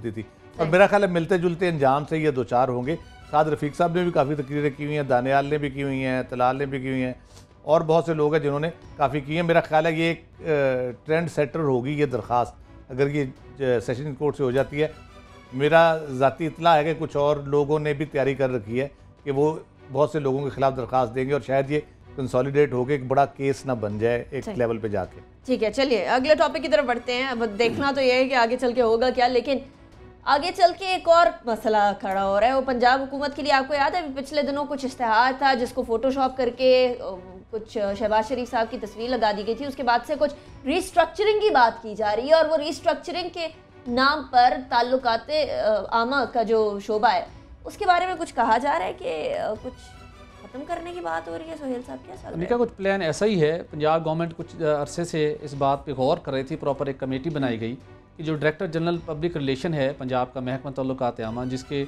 और मेरा ख्याल है मिलते जुलते अंजाम से ये दो चार होंगे। साद रफ़ीक साहब ने भी काफ़ी तकरीरें की हुई हैं, दानियाल ने भी की हुई हैं, तलाल ने भी की हुई हैं और बहुत से लोग हैं जिन्होंने काफ़ी की हैं। मेरा ख्याल है ये एक ट्रेंड सेटर होगी ये दरख्वास्त, अगर ये सेशन कोर्ट से हो जाती है। मेरा ज़ाती इतला है कि कुछ और लोगों ने भी तैयारी कर रखी है कि वो बहुत से लोगों के खिलाफ दरख्वास्त देंगे और शायद ये कंसोलिडेट होकर एक बड़ा केस ना बन जाए एक लेवल पे जाके। ठीक है, चलिए अगले टॉपिक की तरफ बढ़ते हैं। अब देखना तो ये है कि आगे चल के होगा क्या, लेकिन आगे चल के एक और मसला खड़ा हो रहा है वो पंजाब हुकूमत के लिए। आपको याद है पिछले दिनों कुछ इश्तेहार था जिसको फोटोशॉप करके कुछ शहबाज शरीफ साहब की तस्वीर लगा दी गई थी, उसके बाद से कुछ रीस्ट्रक्चरिंग की बात की जा रही है और वो रीस्ट्रक्चरिंग के नाम पर ताल्लुकाते आमा का जो शोबा है उसके बारे में कुछ कहा जा रहा है कि कुछ खत्म करने की बात हो रही है। सोहेल साहब क्या चल रहा है? इनका कुछ प्लान ऐसा ही है। पंजाब गवर्नमेंट कुछ अरसे से इस बात पे गौर कर रही थी, प्रॉपर एक कमेटी बनाई गई कि जो डायरेक्टर जनरल पब्लिक रिलेशन है पंजाब का महकमा तल्लुकात आमा, जिसके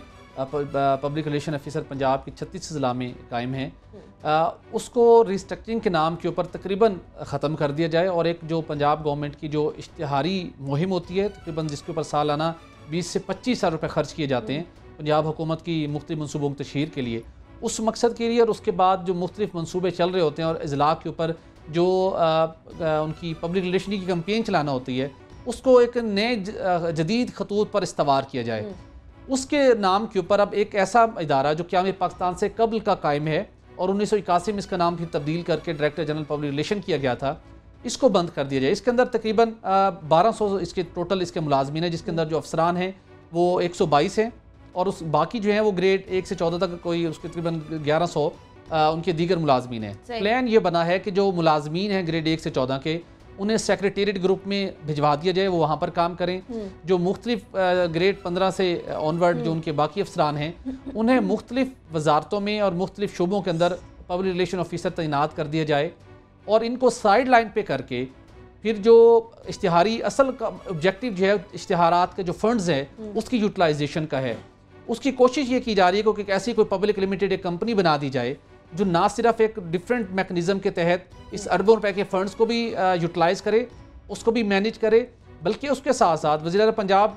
पब्लिक रिलेशन ऑफिसर पंजाब की छत्तीस ज़िला में कायम हैं, उसको रिस्ट्रक्चरिंग के नाम के ऊपर तकरीबन ख़त्म कर दिया जाए और एक जो पंजाब गवर्नमेंट की जो इश्तिहारी मुहिम होती है तकरीबन जिसके ऊपर सालाना बीस से पच्चीस हज़ार रुपये खर्च किए जाते हैं पंजाब हुकूमत की मुख्तलिफ मनसूबों की तशहीर के लिए, उस मकसद के लिए और उसके बाद जो मुख्तलिफ मनसूबे चल रहे होते हैं और इजलाक के ऊपर जो आ, आ, उनकी पब्लिक रिलेशन की कैंपेन चलाना होती है उसको एक नए जदीद खतूत पर इस्तवार किया जाए। उसके नाम के ऊपर अब एक ऐसा इदारा जो क़याम पाकिस्तान से कबल का कायम है और उन्नीस सौ इक्यासी में इसका नाम फिर तब्दील करके डायरेक्टर जनरल पब्लिक रिलेशन किया गया था, इसको बंद कर दिया जाए। इसके अंदर तकरीबन बारह सौ इसके टोटल इसके मुलाजमीन हैं, जिसके अंदर जो अफसरान हैं वो एक सौ बाईस हैं और उस बाकी जो हैं वो ग्रेड एक से चौदह तक कोई उसके तकरीबन ग्यारह सौ उनके दीगर मुलाजमीन हैं। प्लान ये बना है कि जो मुलाजमीन हैं ग्रेड एक से चौदह के उन्हें सेक्रेटेरिएट ग्रुप में भिजवा दिया जाए, वो वहाँ पर काम करें। जो मुख्तलिफ ग्रेड पंद्रह से ऑनवर्ड जो उनके बाकी अफसरान हैं उन्हें मुख्तलिफ वजारतों में और मुख्तलिफ शोबों के अंदर पब्लिक रिलेशन ऑफिसर तैनात कर दिया जाए और इनको साइड लाइन पे करके फिर जो इश्तिहारी असल का ऑब्जेक्टिव जो है इश्तिहारात के जो फंड्स हैं उसकी यूटिलाइजेशन का है, उसकी कोशिश ये की जा रही है कि ऐसी कोई पब्लिक लिमिटेड एक कंपनी बना दी जाए जो ना सिर्फ एक डिफरेंट मैकेनिज्म के तहत इस अरबों रुपए के फंड्स को भी यूटिलाइज करे, उसको भी मैनेज करे, बल्कि उसके साथ साथ वज़ीर आज़म पंजाब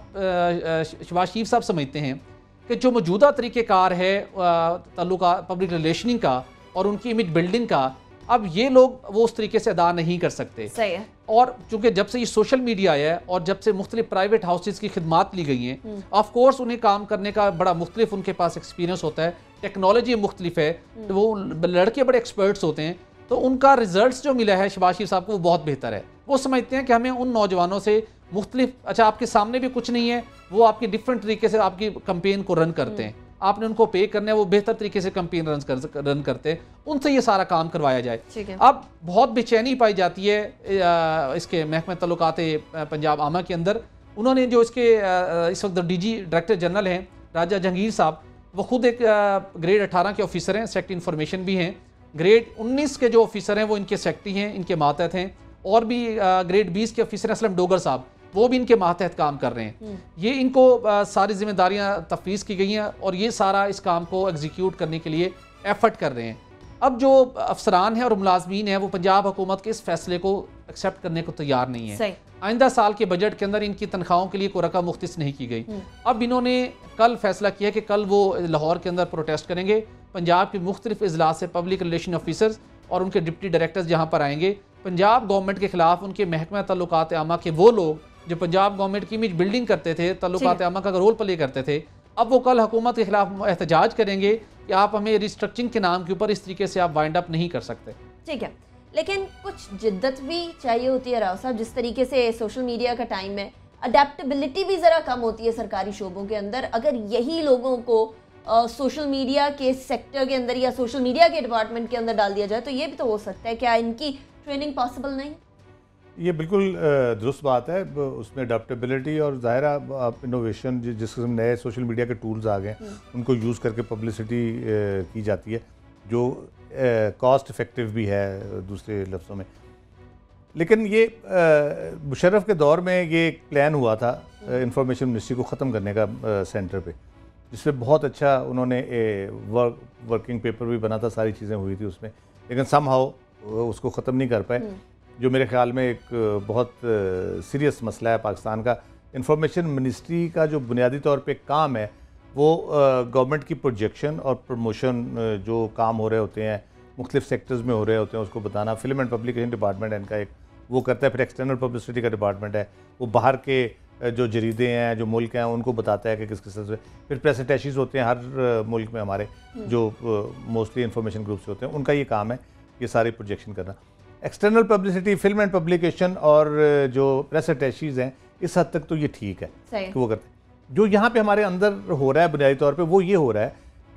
शहबाज शरीफ साहब समझते हैं कि जो मौजूदा तरीक़ेकार है ताल्लुका पब्लिक रिलेशनिंग का और उनकी इमेज बिल्डिंग का, अब ये लोग वो उस तरीके से अदा नहीं कर सकते। सही है। और चूंकि जब से ये सोशल मीडिया आया है और जब से मुख्तलिफ प्राइवेट हाउसेज की खिदमात ली गई हैं, ऑफ कोर्स उन्हें काम करने का बड़ा मुख्तलिफ उनके पास एक्सपीरियंस होता है, टेक्नोलॉजी मुख्तलिफ है, तो वो लड़के बड़े एक्सपर्ट्स होते हैं, तो उनका रिजल्ट जो मिला है शहबाज शरीफ साहब को वो बहुत बेहतर है। वो समझते हैं कि हमें उन नौजवानों से मुख्तलिफ, अच्छा आपके सामने भी कुछ नहीं है, वो आपकी डिफरेंट तरीके से आपकी कंपेन को रन करते हैं, आपने उनको पे करना है, वो बेहतर तरीके से कंपेन रन कर रन करते हैं, उनसे ये सारा काम करवाया जाए। अब बहुत बेचैनी पाई जाती है इसके महकमे तल्लुकात पंजाब आमा के अंदर। उन्होंने जो इसके इस वक्त डीजी डायरेक्टर जनरल हैं राजा जहांगीर साहब, वो खुद एक ग्रेड अठारह के ऑफिसर हैं, सेक्रेटरी इन्फॉर्मेशन भी हैं। ग्रेड उन्नीस के जो ऑफिसर हैं वो इनके सेक्रेटरी हैं, इनके मातहत हैं, और भी ग्रेड बीस के ऑफिसर असलम डोगर साहब वो भी इनके मातहत काम कर रहे हैं। ये इनको आ, सारी जिम्मेदारियां तफवीज़ की गई हैं और ये सारा इस काम को एग्जीक्यूट करने के लिए एफर्ट कर रहे हैं। अब जो अफसरान हैं और मुलाजमीन हैं वो पंजाब हुकूमत के इस फैसले को एक्सेप्ट करने को तैयार नहीं है। आइंदा साल के बजट के अंदर इनकी तनख्वाहों के लिए कोई रकम मुख्तस नहीं की गई। अब इन्होंने कल फैसला किया कि कल वो लाहौर के अंदर प्रोटेस्ट करेंगे। पंजाब के मुख्तलिफ इजलास से पब्लिक रिलेशन ऑफिसर्स और उनके डिप्टी डायरेक्टर्स जहाँ पर आएंगे, पंजाब गवर्नमेंट के खिलाफ उनके महकमा तल्लुकात आमा के वो लोग जो पंजाब गवर्नमेंट की इमेज बिल्डिंग करते थे, तल्लुकात आमा का रोल प्ले करते थे, अब वो कल हुकूमत के खिलाफ एहतजाज करेंगे कि आप हमें रिस्ट्रक्चरिंग के नाम के ऊपर इस तरीके से आप वाइंड अप नहीं कर सकते। ठीक है, लेकिन कुछ जिद्दत भी चाहिए होती है राव साहब। जिस तरीके से सोशल मीडिया का टाइम है, अडेप्टेबिलिटी भी ज़रा कम होती है सरकारी शोबों के अंदर। अगर यही लोगों को सोशल मीडिया के सेक्टर के अंदर या सोशल मीडिया के डिपार्टमेंट के अंदर डाल दिया जाए तो ये भी तो हो सकता है। क्या इनकी ट्रेनिंग पॉसिबल नहीं? ये बिल्कुल दुरुस्त बात है, उसमें अडेप्टेबिलिटी और ज़ाहिर आप इनोवेशन जिस किस्म नए सोशल मीडिया के टूल्स आ गए उनको यूज़ करके पब्लिसिटी की जाती है जो कॉस्ट इफ़ेक्टिव भी है दूसरे लफ्ज़ों में। लेकिन ये मुशर्रफ के दौर में ये एक प्लान हुआ था इंफॉर्मेशन मिनिस्ट्री को ख़त्म करने का सेंटर पे, जिसमें बहुत अच्छा उन्होंने वर्क वर्किंग पेपर भी बना था, सारी चीज़ें हुई थी उसमें, लेकिन समहाउ उसको ख़त्म नहीं कर पाए, जो मेरे ख्याल में एक बहुत सीरियस मसला है पाकिस्तान का, इंफॉर्मेशन मिनिस्ट्री का जो बुनियादी तौर पे काम है वो गवर्नमेंट की प्रोजेक्शन और प्रमोशन जो काम हो रहे होते हैं मुख्तलिफ सेक्टर्स में हो रहे होते हैं उसको बताना। फिल्म एंड पब्लिकेशन डिपार्टमेंट है इनका एक, वो करता है। फिर एक्सटर्नल पब्लिसिटी का डिपार्टमेंट है, वो बाहर के जो जरीदे हैं जो मुल्क हैं उनको बताता है कि किस किस तरह से। फिर प्रेस अटैचीज़ होते हैं हर मुल्क में हमारे, जो मोस्टली इंफॉर्मेशन ग्रुप्स होते हैं, उनका ये काम है ये सारी प्रोजेक्शन करना। External publicity, film and publication और जो प्रेस अटैचीज़ हैं, इस हद तक तो ये ठीक है कि वो करते हैं। जो यहाँ पे हमारे अंदर हो रहा है बुनियादी तौर पे वो ये हो रहा है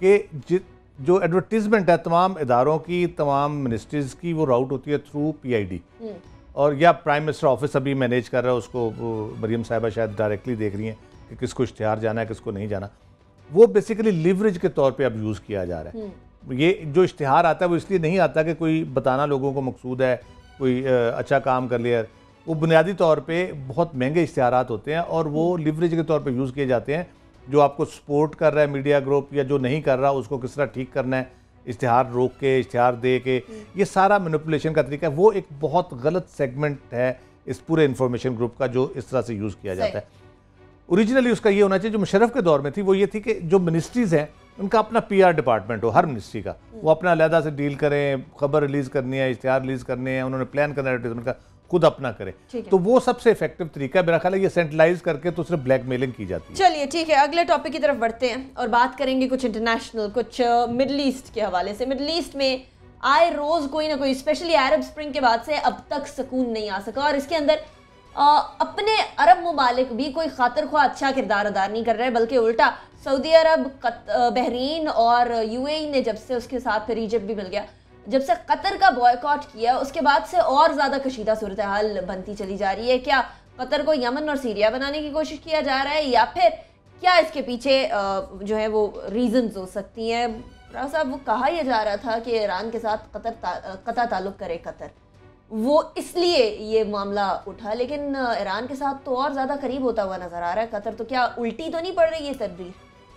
कि जो एडवर्टीजमेंट है तमाम इदारों की, तमाम मिनिस्ट्रीज़ की, वो राउट होती है थ्रू पीआईडी, और या प्राइम मिनिस्टर ऑफिस अभी मैनेज कर रहा है उसको, मरीम साहिबा शायद डायरेक्टली देख रही हैं कि किसको इश्तिहार जाना है किसको नहीं जाना। वो बेसिकली लिवरेज के तौर पे अब यूज़ किया जा रहा है। ये जो इश्तिहार आता है वो इसलिए नहीं आता कि कोई बताना लोगों को मकसूद है, कोई अच्छा काम कर लिया। वो बुनियादी तौर पे बहुत महंगे इश्तिहारात होते हैं और वो लिवरेज के तौर पे यूज़ किए जाते हैं। जो आपको सपोर्ट कर रहा है मीडिया ग्रुप या जो नहीं कर रहा उसको किस तरह ठीक करना है, इश्तिहार रोक के, इश्तिहार दे के, ये सारा मैनिपुलेशन का तरीका है। वो एक बहुत गलत सेगमेंट है इस पूरे इंफॉर्मेशन ग्रुप का जो इस तरह से यूज़ किया जाता है। ओरिजिनली उसका ये होना चाहिए, जो मुशर्रफ के दौर में थी वो ये थी कि जो मिनिस्ट्रीज़ हैं उनका अपना पीआर डिपार्टमेंट हो, हर मिनिस्ट्री का, वो अपना अलहदा से डील करें, खबर रिलीज़ करनी है, इश्तिहार रिलीज़ करने हैं, उन्होंने प्लान करना है एडवर्टाइजमेंट का, खुद अपना करे। तो वो सबसे इफेक्टिव तरीका है मेरा ख्याल है। ये सेंट्रलाइज करके तो सिर्फ ब्लैकमेलिंग की जाती है। चलिए ठीक है, अगले टॉपिक की तरफ बढ़ते हैं और बात करेंगे कुछ इंटरनेशनल, कुछ मिडल ईस्ट के हवाले से। मिडल ईस्ट में आए रोज कोई ना कोई, स्पेशली अरब स्प्रिंग के बाद से अब तक सुकून नहीं आ सका, और इसके अंदर आ, अपने अरब मुमालिक भी कोई खातिर ख्वाह अच्छा किरदार अदा नहीं कर रहे, बल्कि उल्टा सऊदी अरब, बहरीन और यूएई ने जब से उसके साथ फिर इजिप्ट भी मिल गया, जब से कतर का बॉयकॉट किया उसके बाद से और ज़्यादा कशीदा सूरत हाल बनती चली जा रही है। क्या कतर को यमन और सीरिया बनाने की कोशिश किया जा रहा है, या फिर क्या इसके पीछे जो है वो रीजंस हो सकती हैं? राव साहब, वो कहा यह जा रहा था कि ईरान के साथ कतर कता ताल्लुक करे कतर, वो इसलिए ये मामला उठा, लेकिन ईरान के साथ तो और ज़्यादा करीब होता हुआ नज़र आ रहा है कतर। तो क्या उल्टी तो नहीं पड़ रही है तदबीर?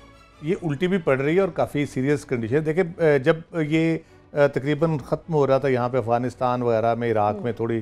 ये उल्टी भी पड़ रही है और काफ़ी सीरियस कंडीशन। देखिए, जब ये तकरीबन ख़त्म हो रहा था यहाँ पे अफ़गानिस्तान वगैरह में, इराक़ में थोड़ी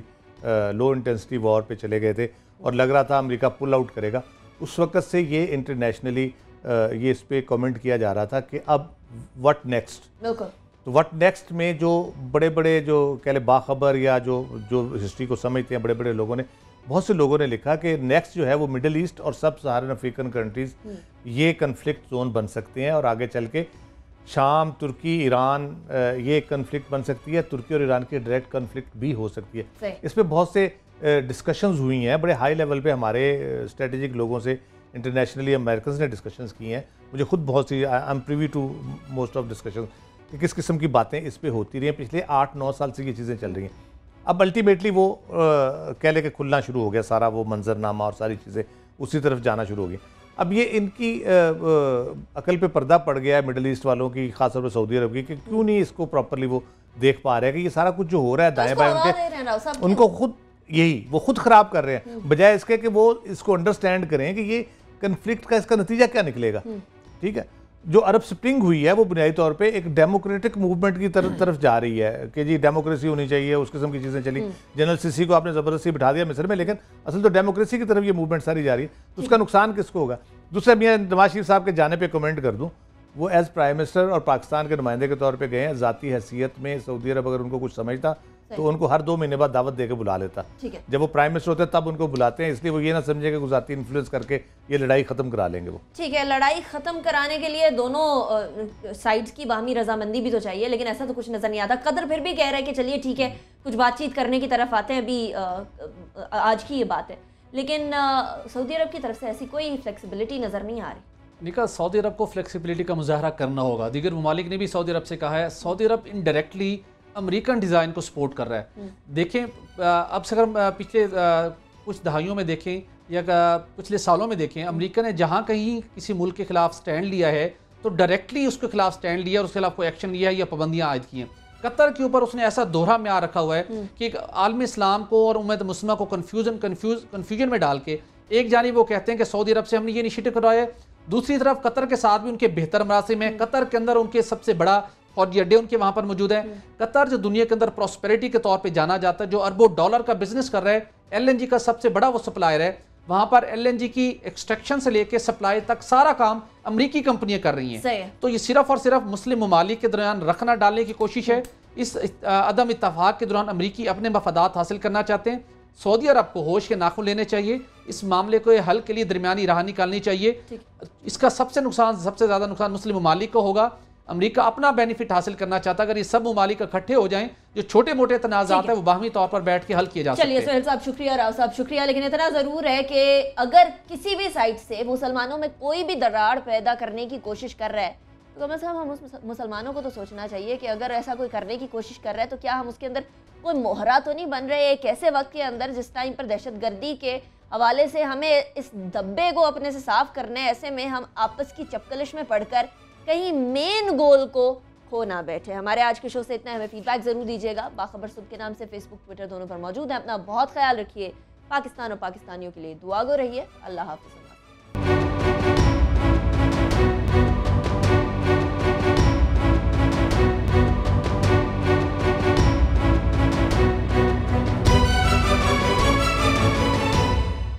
लो इंटेंसिटी वॉर पे चले गए थे और लग रहा था अमेरिका पुल आउट करेगा, उस वक्त से ये इंटरनेशनली ये इस पर कमेंट किया जा रहा था कि अब व्हाट नेक्स्ट। बिल्कुल। तो व्हाट नेक्स्ट में जो बड़े बड़े जो कह ले बाखबर या जो जो हिस्ट्री को समझते हैं बड़े बड़े लोगों ने, बहुत से लोगों ने लिखा कि नेक्स्ट जो है वो मिडिल ईस्ट और सब सहारन अफ्रीकन कंट्रीज़ ये कन्फ्लिक्ट जोन बन सकते हैं, और आगे चल के शाम, तुर्की, ईरान ये कन्फ्लिक्ट बन सकती है। तुर्की और ईरान की डायरेक्ट कन्फ्लिक्ट भी हो सकती है। इस पर बहुत से डिस्कशंस हुई हैं बड़े हाई लेवल पे, हमारे स्ट्रेटेजिक लोगों से, इंटरनेशनली अमेरिकन ने डिस्कशंस की हैं। मुझे खुद बहुत सी, I am privy to most of discussion कि किस किस्म की बातें इस पर होती रही हैं। पिछले आठ नौ साल से ये चीज़ें चल रही हैं। अब अल्टीमेटली वो कह ले के खुलना शुरू हो गया सारा, वो मंजरनामा और सारी चीज़ें उसी तरफ जाना शुरू हो गई। अब ये इनकी अकल पे पर्दा पड़ गया है मिडिल ईस्ट वालों की, खासतौर पर सऊदी अरब की, कि क्यों नहीं इसको प्रॉपरली वो देख पा रहे हैं कि ये सारा कुछ जो हो रहा है दाएं बाएं उनके, उनको खुद यही वो खुद ख़राब कर रहे हैं, बजाय इसके कि वो इसको अंडरस्टैंड करें कि ये कन्फ्लिक्ट का इसका नतीजा क्या निकलेगा। ठीक है, जो अरब स्प्रिंग हुई है वो बुनियादी तौर पे एक डेमोक्रेटिक मूवमेंट की तरफ तरफ जा रही है कि जी डेमोक्रेसी होनी चाहिए, उस किस्म की चीज़ें चली। जनरल सीसी को आपने ज़बरदस्ती बिठा दिया मिस्र में, लेकिन असल तो डेमोक्रेसी की तरफ ये मूवमेंट सारी जा रही है। तो उसका नुकसान किसको होगा? दूसरा, मैं नवाज शरीफ साहब के जाने पे कमेंट कर दूं, वो एज प्राइम मिनिस्टर और पाकिस्तान के नुमाइंदे के तौर पे गए हैं। ज़ाती हैसियत में सऊदी अरब अगर उनको कुछ समझता तो उनको हर दो महीने बाद दावत देकर बुला लेता। जब वो प्राइम मिनिस्टर होते हैं तब उनको बुलाते हैं, इसलिए वो ये ना समझे कि ज़ाती इन्फ्लुएंस करके ये लड़ाई ख़त्म करा लेंगे वो। ठीक है, लड़ाई ख़त्म कराने के लिए दोनों साइड्स की बाहमी रजामंदी भी तो चाहिए, लेकिन ऐसा तो कुछ नज़र नहीं आता। कतर फिर भी कह रहा है कि चलिए ठीक है, कुछ बातचीत करने की तरफ आते हैं, अभी आज की ये बात है, लेकिन सऊदी अरब की तरफ से ऐसी कोई फ्लेक्सिबिलिटी नज़र नहीं आ रही। निका, सऊदी अरब को फ्लेक्सिबिलिटी का मुजाहरा करना होगा। दीगर ममालिक ने भी सऊदी अरब से कहा है। सऊदी अरब इनडायरेक्टली अमेरिकन डिज़ाइन को सपोर्ट कर रहा है। देखें, अब से अगर पिछले कुछ दहाइयों में देखें या पिछले सालों में देखें, अमेरिका ने जहाँ कहीं किसी मुल्क के खिलाफ स्टैंड लिया है तो डायरेक्टली उसके खिलाफ स्टैंड लिया और उसके खिलाफ कोई एक्शन लिया है या पाबंदियाँ आयद की हैं। कतर के ऊपर उसने ऐसा दोहरा म्यार रखा हुआ है कि आलमी इस्लाम को और उम्मत मुस्लिमा को कन्फ्यूजन कन्फ्यूज कन्फ्यूजन में डाल के एक जानिब वो कहते हैं कि सऊदी अरब से हमने ये इनिशिएटिव करवाया है, दूसरी तरफ कतर के साथ भी उनके बेहतर मरासिम है। कतर के अंदर उनके सबसे बड़ा फौजी अड्डे उनके वहाँ पर मौजूद है। कतर जो दुनिया के अंदर प्रॉस्पेरिटी के तौर पे जाना जाता है, जो अरबों डॉलर का बिजनेस कर रहा है, एल एन जी का सबसे बड़ा वो सप्लायर है, वहाँ पर एलएनजी की एक्सट्रैक्शन से लेके सप्लाई तक सारा काम अमरीकी कंपनियां कर रही हैं। तो ये सिर्फ और सिर्फ मुस्लिम ममालिक के दौरान रखना डालने की कोशिश है। इस अदम इत्तफाक के दौरान अमरीकी अपने मफादात हासिल करना चाहते हैं। सऊदी अरब को होश के नाखून लेने चाहिए, इस मामले को हल के लिए दरमियानी राह निकालनी चाहिए। इसका सबसे नुकसान सबसे ज़्यादा नुकसान मुस्लिम ममालिक को होगा। अमेरिका अपना बेनिफिट हासिल करना चाहता है। अगर ये सब ममालिक इकट्ठे हो जाएं, जो छोटे मोटे तनाज़ात है वो बाहमी तौर पर बैठ के हल किए जा सकते हैं। चलिए सोहेल साहब शुक्रिया, राव साहब शुक्रिया। लेकिन इतना ज़रूर है कि अगर किसी भी साइड से मुसलमानों में कोई भी दरार पैदा करने की कोशिश कर रहा है तो कम से कम हम उस मुसलमानों को तो सोचना चाहिए कि अगर ऐसा कोई करने की कोशिश कर रहा है तो क्या हम उसके अंदर कोई मोहरा तो नहीं बन रहे। एक ऐसे वक्त के अंदर जिस टाइम पर दहशतगर्दी के हवाले से हमें इस धब्बे को अपने से साफ करना है, ऐसे में हम आपस की चपकलिश में पढ़कर कहीं मेन गोल को खो ना बैठे। हमारे आज के शो से इतना, हमें फीडबैक जरूर दीजिएगा। बाखबर सुबह के नाम से फेसबुक ट्विटर दोनों पर मौजूद है। अपना बहुत ख्याल रखिए। पाकिस्तान और पाकिस्तानियों के लिए दुआ गो रहिए। अल्लाह हाफ़िज़।